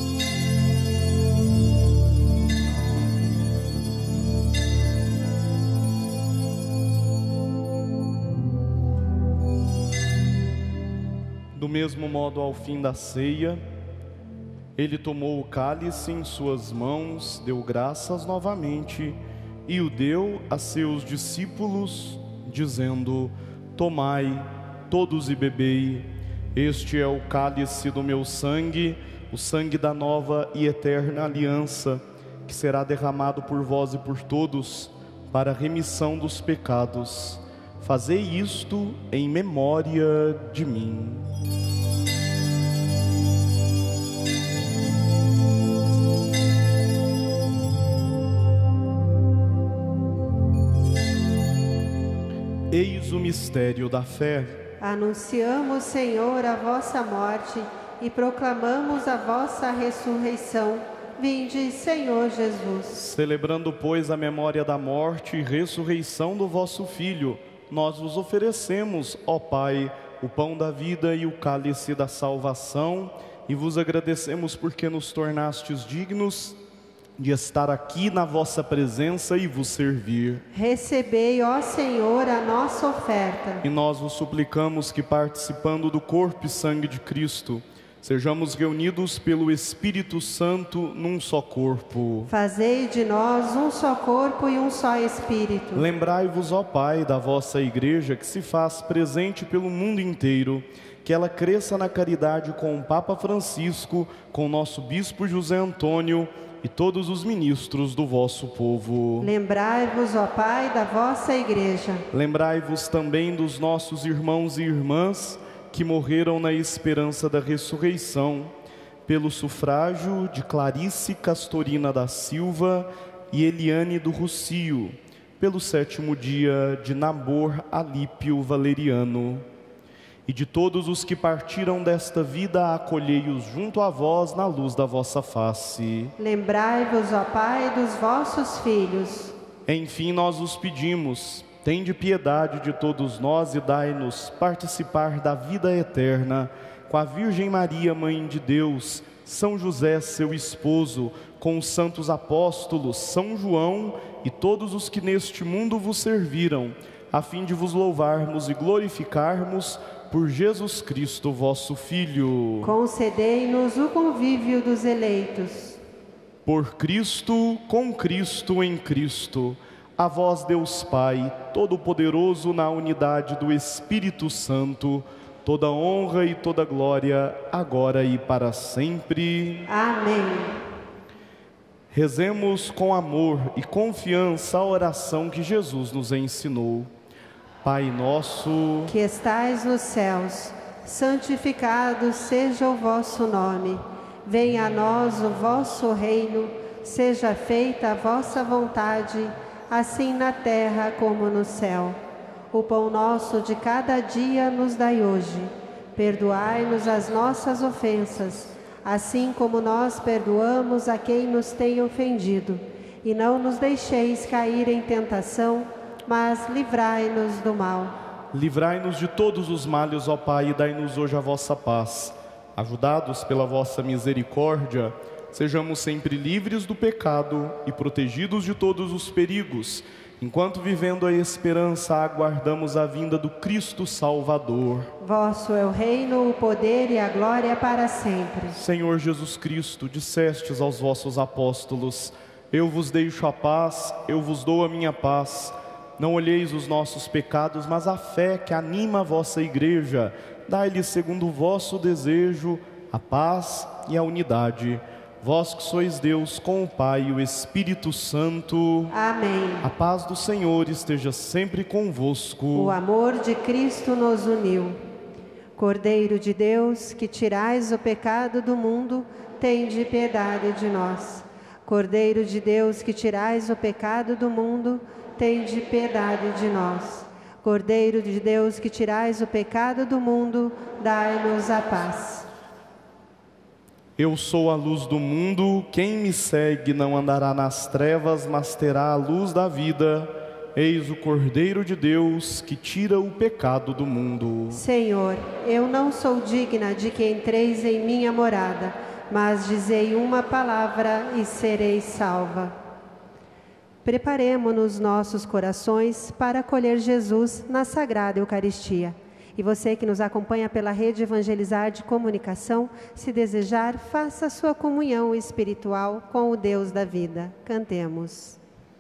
Do mesmo modo, ao fim da ceia, ele tomou o cálice em suas mãos, deu graças novamente e o deu a seus discípulos, dizendo: tomai, todos e bebei, este é o cálice do meu sangue, o sangue da nova e eterna aliança, que será derramado por vós e por todos, para a remissão dos pecados. Fazei isto em memória de mim. Eis o mistério da fé. Anunciamos, Senhor, a vossa morte e proclamamos a vossa ressurreição. Vinde, Senhor Jesus. Celebrando, pois, a memória da morte e ressurreição do vosso Filho, nós vos oferecemos, ó Pai, o pão da vida e o cálice da salvação, e vos agradecemos porque nos tornastes dignos de estar aqui na vossa presença e vos servir. Recebei, ó Senhor, a nossa oferta. E nós vos suplicamos que, participando do corpo e sangue de Cristo, sejamos reunidos pelo Espírito Santo num só corpo. Fazei de nós um só corpo e um só Espírito. Lembrai-vos, ó Pai, da vossa Igreja, que se faz presente pelo mundo inteiro, que ela cresça na caridade com o Papa Francisco, com o nosso Bispo José Antônio e todos os ministros do vosso povo. Lembrai-vos, ó Pai, da vossa Igreja. Lembrai-vos também dos nossos irmãos e irmãs que morreram na esperança da ressurreição, pelo sufrágio de Clarice Castorina da Silva e Eliane do Rocio, pelo sétimo dia de Namor Alípio Valeriano. E de todos os que partiram desta vida, acolhei-os junto a vós na luz da vossa face. Lembrai-vos, ó Pai, dos vossos filhos. Enfim, nós os pedimos, tende piedade de todos nós e dai-nos participar da vida eterna, com a Virgem Maria, Mãe de Deus, São José, seu esposo, com os santos apóstolos, São João e todos os que neste mundo vos serviram, a fim de vos louvarmos e glorificarmos por Jesus Cristo, vosso Filho. Concedei-nos o convívio dos eleitos. Por Cristo, com Cristo, em Cristo, a vós, Deus Pai, Todo-Poderoso, na unidade do Espírito Santo, toda honra e toda glória, agora e para sempre. Amém. Rezemos com amor e confiança a oração que Jesus nos ensinou. Pai nosso, que estais nos céus, santificado seja o vosso nome. Venha a nós o vosso reino, seja feita a vossa vontade, assim na terra como no céu. O pão nosso de cada dia nos dai hoje. Perdoai-nos as nossas ofensas, assim como nós perdoamos a quem nos tem ofendido. E não nos deixeis cair em tentação, mas livrai-nos do mal. Livrai-nos de todos os males, ó Pai, e dai-nos hoje a vossa paz. Ajudados pela vossa misericórdia, sejamos sempre livres do pecado e protegidos de todos os perigos, enquanto vivendo a esperança aguardamos a vinda do Cristo Salvador. Vosso é o reino, o poder e a glória para sempre. Senhor Jesus Cristo, dissestes aos vossos apóstolos: eu vos deixo a paz, eu vos dou a minha paz. Não olheis os nossos pecados, mas a fé que anima a vossa igreja. Dai-lhe, segundo o vosso desejo, a paz e a unidade. Vós que sois Deus, com o Pai e o Espírito Santo. Amém. A paz do Senhor esteja sempre convosco. O amor de Cristo nos uniu. Cordeiro de Deus, que tirais o pecado do mundo, tende piedade de nós. Cordeiro de Deus, que tirais o pecado do mundo, tende piedade de nós. Cordeiro de Deus, que tirais o pecado do mundo, dai-nos a paz. Eu sou a luz do mundo, quem me segue não andará nas trevas, mas terá a luz da vida. Eis o Cordeiro de Deus, que tira o pecado do mundo. Senhor, eu não sou digna de que entreis em minha morada, mas dizei uma palavra e serei salva. Preparemo-nos nossos corações para acolher Jesus na Sagrada Eucaristia. E você que nos acompanha pela rede Evangelizar de Comunicação, se desejar, faça a sua comunhão espiritual com o Deus da vida. Cantemos.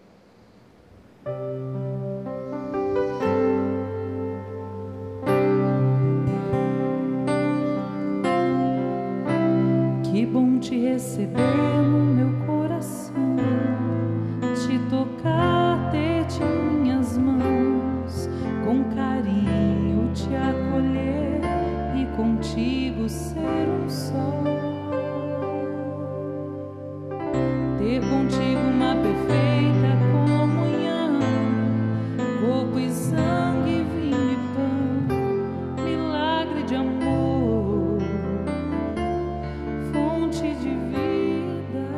Que bom te receber no meu coração, te tocar, ter-te em minhas mãos, com carinho te acolher e contigo ser um só. Ter contigo uma perfeita comunhão, corpo e sangue, vinho e pão, milagre de amor, fonte de vida.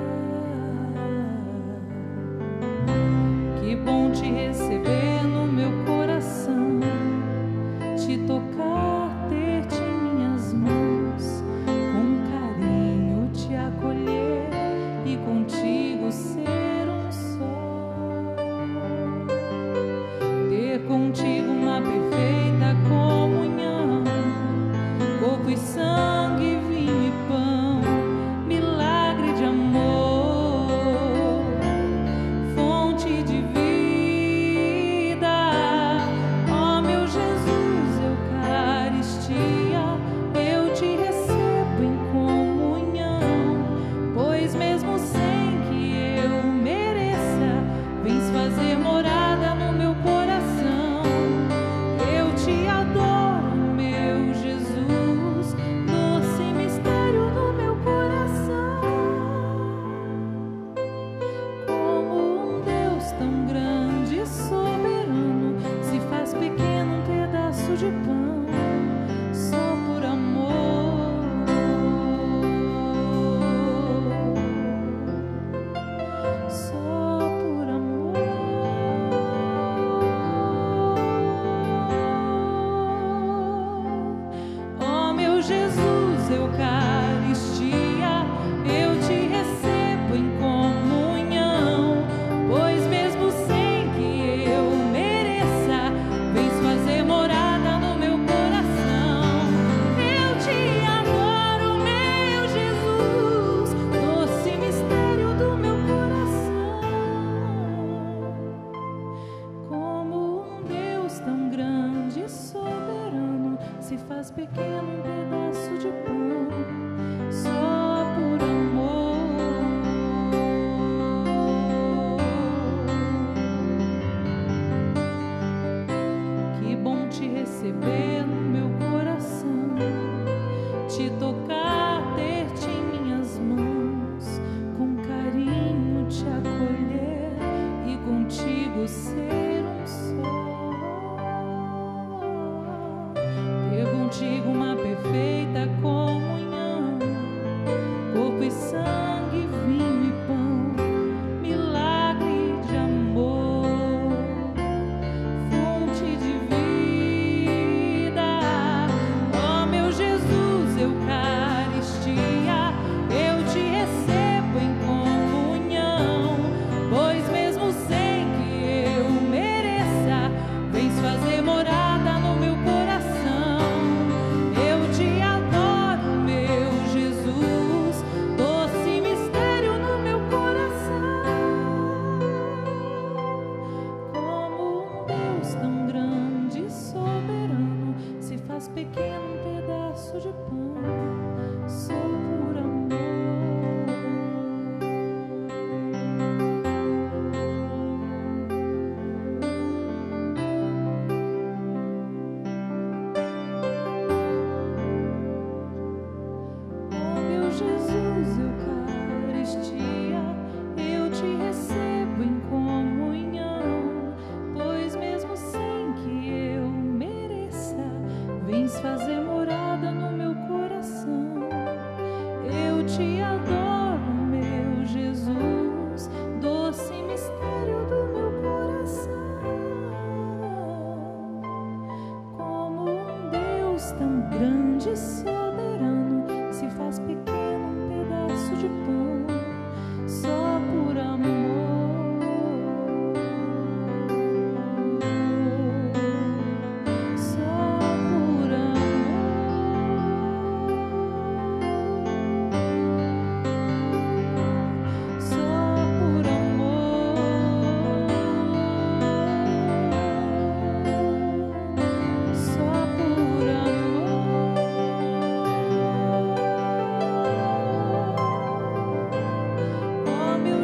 Que bom te receber no meu coração, te tocar, ter-te em minhas mãos, com carinho te acolher e contigo ser um só.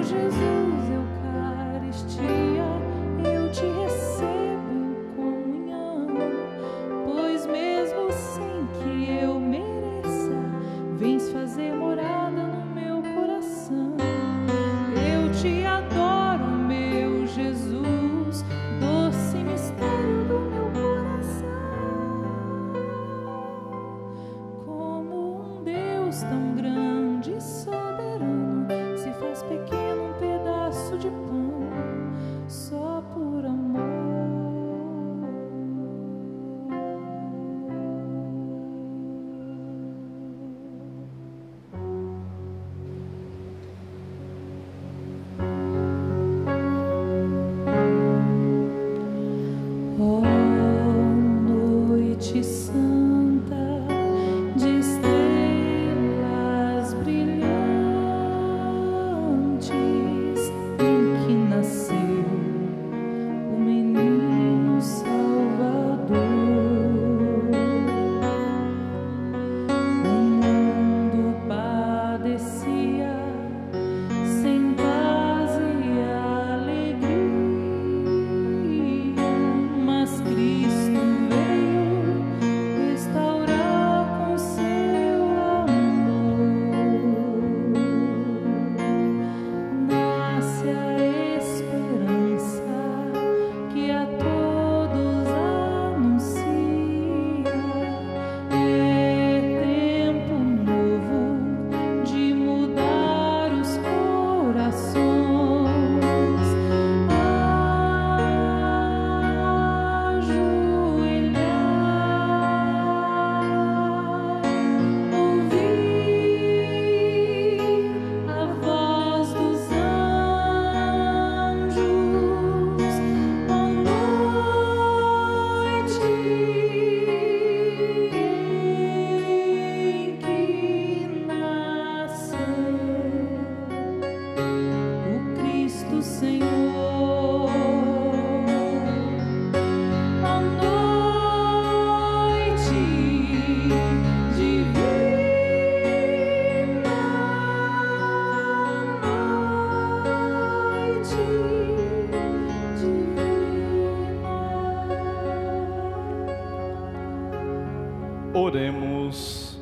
Oremos.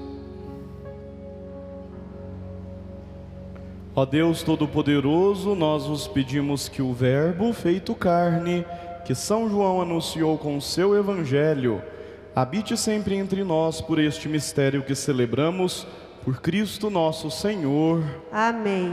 Ó Deus Todo-Poderoso, nós vos pedimos que o Verbo feito carne, que São João anunciou com o seu Evangelho, habite sempre entre nós por este mistério que celebramos, por Cristo nosso Senhor. Amém.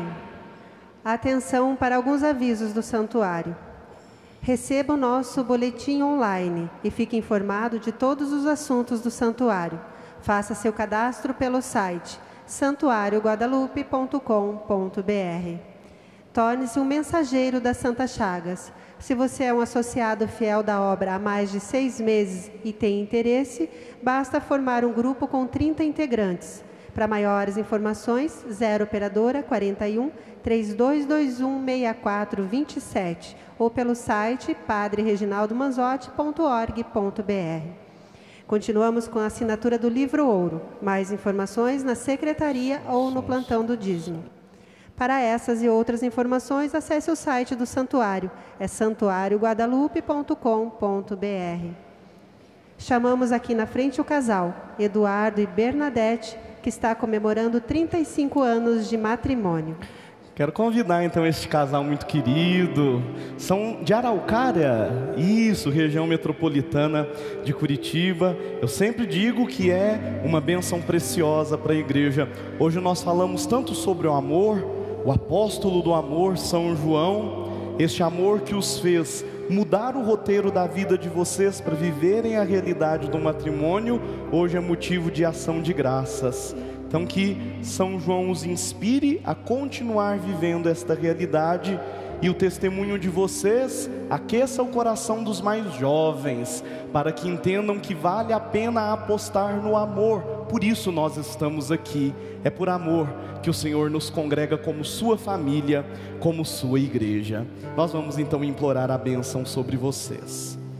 Atenção para alguns avisos do santuário. Receba o nosso boletim online e fique informado de todos os assuntos do santuário. Faça seu cadastro pelo site santuário guadalupe ponto com ponto br. Torne-se um mensageiro das Santas Chagas. Se você é um associado fiel da obra há mais de seis meses e tem interesse, basta formar um grupo com trinta integrantes. Para maiores informações, zero operadora quarenta e um, três dois dois um, seis quatro dois sete ou pelo site padre reginaldo manzotti ponto org ponto br. Continuamos com a assinatura do livro Ouro. Mais informações na secretaria ou no plantão do dízimo. Para essas e outras informações, acesse o site do santuário, é santuário guadalupe ponto com ponto br. Chamamos aqui na frente o casal, Eduardo e Bernadette, que está comemorando trinta e cinco anos de matrimônio. Quero convidar então este casal muito querido. São de Araucária, isso, região metropolitana de Curitiba. Eu sempre digo que é uma bênção preciosa para a igreja. Hoje nós falamos tanto sobre o amor, o apóstolo do amor, São João, este amor que os fez mudar o roteiro da vida de vocês para viverem a realidade do matrimônio. Hoje é motivo de ação de graças. Então que São João os inspire a continuar vivendo esta realidade e o testemunho de vocês aqueça o coração dos mais jovens, para que entendam que vale a pena apostar no amor. Por isso nós estamos aqui, é por amor que o Senhor nos congrega como sua família, como sua igreja. Nós vamos então implorar a bênção sobre vocês.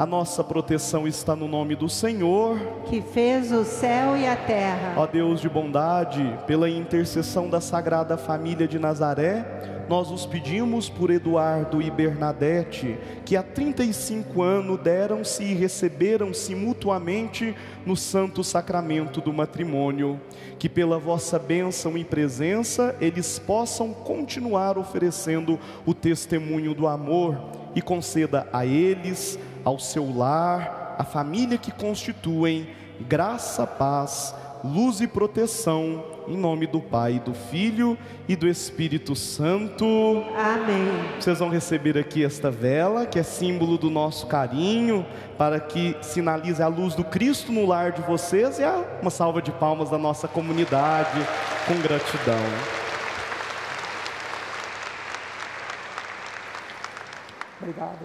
A nossa proteção está no nome do Senhor, que fez o céu e a terra. Ó Deus de bondade, pela intercessão da Sagrada Família de Nazaré, nós os pedimos por Eduardo e Bernadette, que há trinta e cinco anos deram-se e receberam-se mutuamente no santo sacramento do matrimônio, que pela vossa bênção e presença eles possam continuar oferecendo o testemunho do amor, e conceda a eles, ao seu lar, a família que constituem, graça, paz, luz e proteção, em nome do Pai, do Filho e do Espírito Santo. Amém. Vocês vão receber aqui esta vela, que é símbolo do nosso carinho, para que sinalize a luz do Cristo no lar de vocês, e uma salva de palmas da nossa comunidade, com gratidão. Obrigado.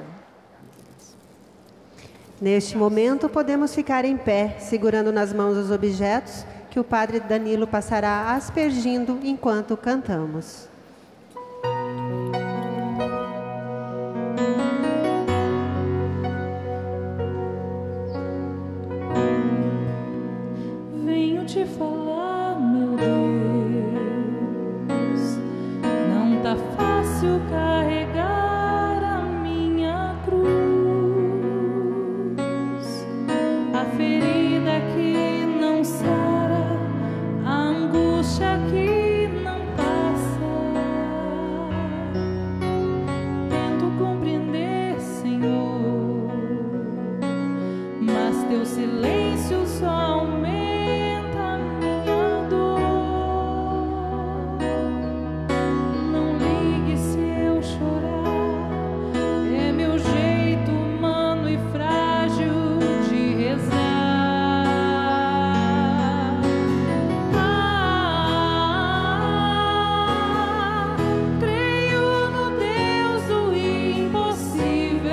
Neste momento, podemos ficar em pé, segurando nas mãos os objetos que o Padre Danilo passará aspergindo enquanto cantamos. Venho te falar, meu Deus, não tá fácil carregar a minha cruz, a ferida que não sara, a angústia que não passa. Tento compreender, Senhor, mas teu silêncio só aumenta a minha dor. Não ligue se eu chorar, é meu jeito humano e frágil de rezar. Ah, creio no Deus do impossível,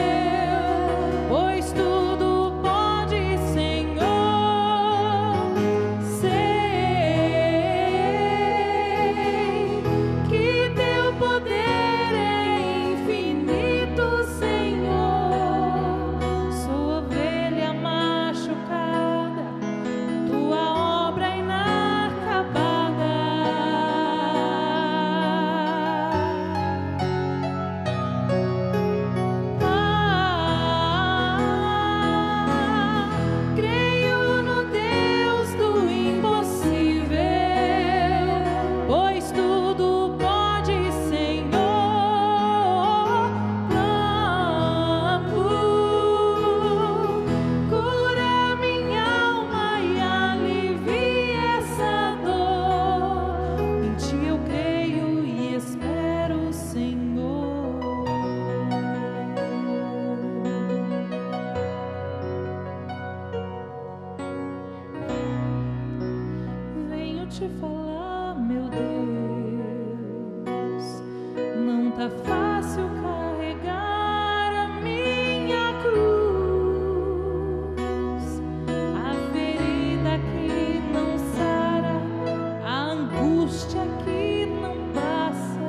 pois tudo pode, Senhor. Sei que teu poder é infinito, Senhor. Sou ovelha machucada, tua obra inacabada. Ah, creio no Deus do impossível, pois tudo pode, Senhor. Clamo, cura minha alma e alivie essa dor. Em ti eu creio e espero, Senhor. Venho te falar, meu Deus, não tá fácil carregar a minha cruz, a ferida que não sara, a angústia que não passa.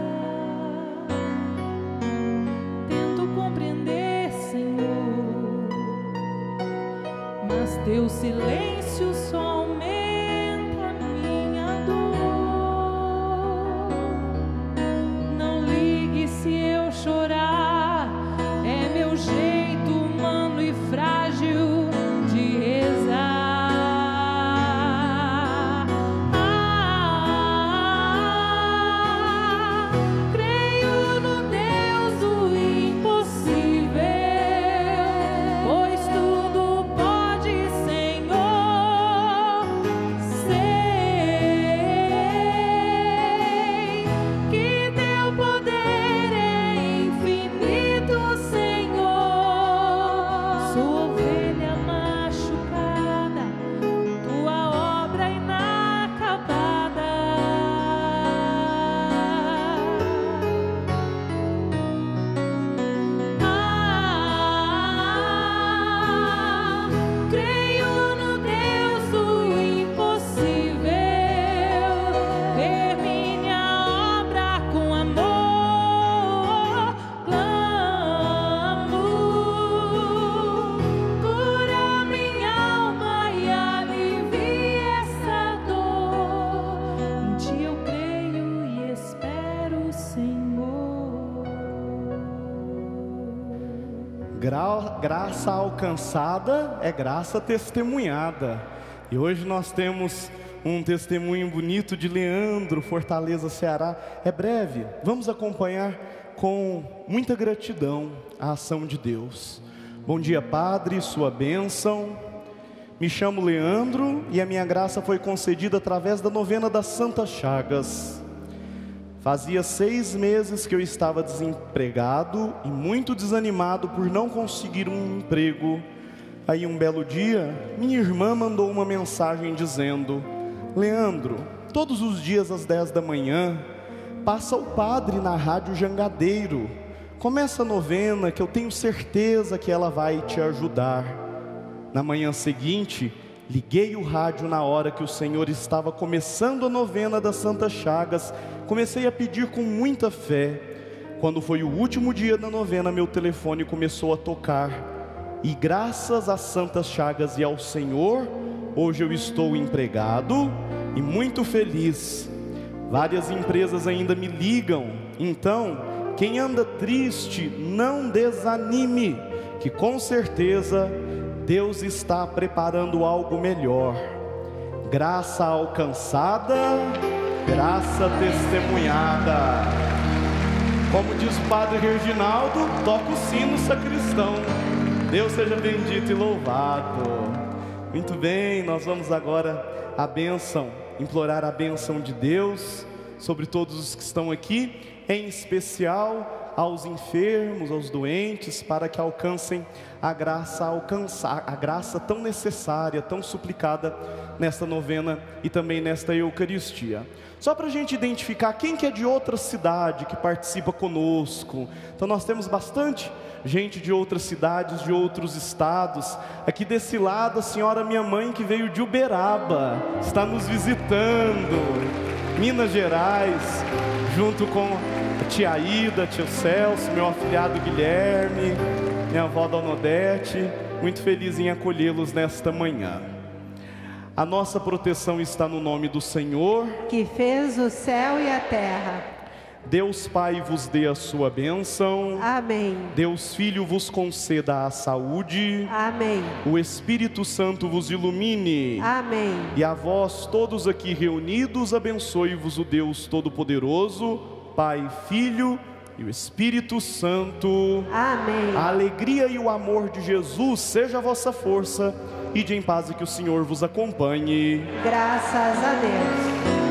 Tento compreender, Senhor, mas teu silêncio só aumenta a minha dor. Não ligue se eu chorar, é meu jeito humano e frágil de rezar. Ah, creio no Deus do impossível, pois tudo pode, Senhor. Gra graça alcançada é graça testemunhada. E hoje nós temos um testemunho bonito de Leandro, Fortaleza, Ceará. É breve, vamos acompanhar com muita gratidão a ação de Deus. Bom dia, Padre, sua bênção. Me chamo Leandro e a minha graça foi concedida através da novena das Santas Chagas. Fazia seis meses que eu estava desempregado e muito desanimado por não conseguir um emprego. Aí um belo dia, minha irmã mandou uma mensagem dizendo: Leandro, todos os dias às dez da manhã, passa o padre na Rádio Jangadeiro. Começa a novena que eu tenho certeza que ela vai te ajudar. Na manhã seguinte, liguei o rádio na hora que o Senhor estava começando a novena das Santas Chagas. Comecei a pedir com muita fé. Quando foi o último dia da novena, meu telefone começou a tocar. E graças às Santas Chagas e ao Senhor, hoje eu estou empregado e muito feliz. Várias empresas ainda me ligam. Então, quem anda triste, não desanime, que com certeza Deus está preparando algo melhor. Graça alcançada, graça testemunhada. Como diz o Padre Reginaldo, toca o sino, sacristão. Deus seja bendito e louvado. Muito bem, nós vamos agora a bênção, implorar a bênção de Deus sobre todos os que estão aqui, em especial aos enfermos, aos doentes, para que alcancem a graça, alcançar a graça tão necessária, tão suplicada nesta novena e também nesta Eucaristia. Só para a gente identificar quem que é de outra cidade que participa conosco. Então nós temos bastante gente de outras cidades, de outros estados. Aqui desse lado, a senhora minha mãe que veio de Uberaba, está nos visitando. Minas Gerais, junto com a tia Ida, tio Celso, meu afilhado Guilherme, minha avó Dona Odete, muito feliz em acolhê-los nesta manhã. A nossa proteção está no nome do Senhor, que fez o céu e a terra. Deus Pai vos dê a sua bênção. Amém. Deus Filho vos conceda a saúde. Amém. O Espírito Santo vos ilumine. Amém. E a vós todos aqui reunidos, abençoe-vos o Deus Todo-Poderoso, Pai, Filho e o Espírito Santo. Amém. A alegria e o amor de Jesus seja a vossa força. Ide em paz e que o Senhor vos acompanhe. Graças a Deus.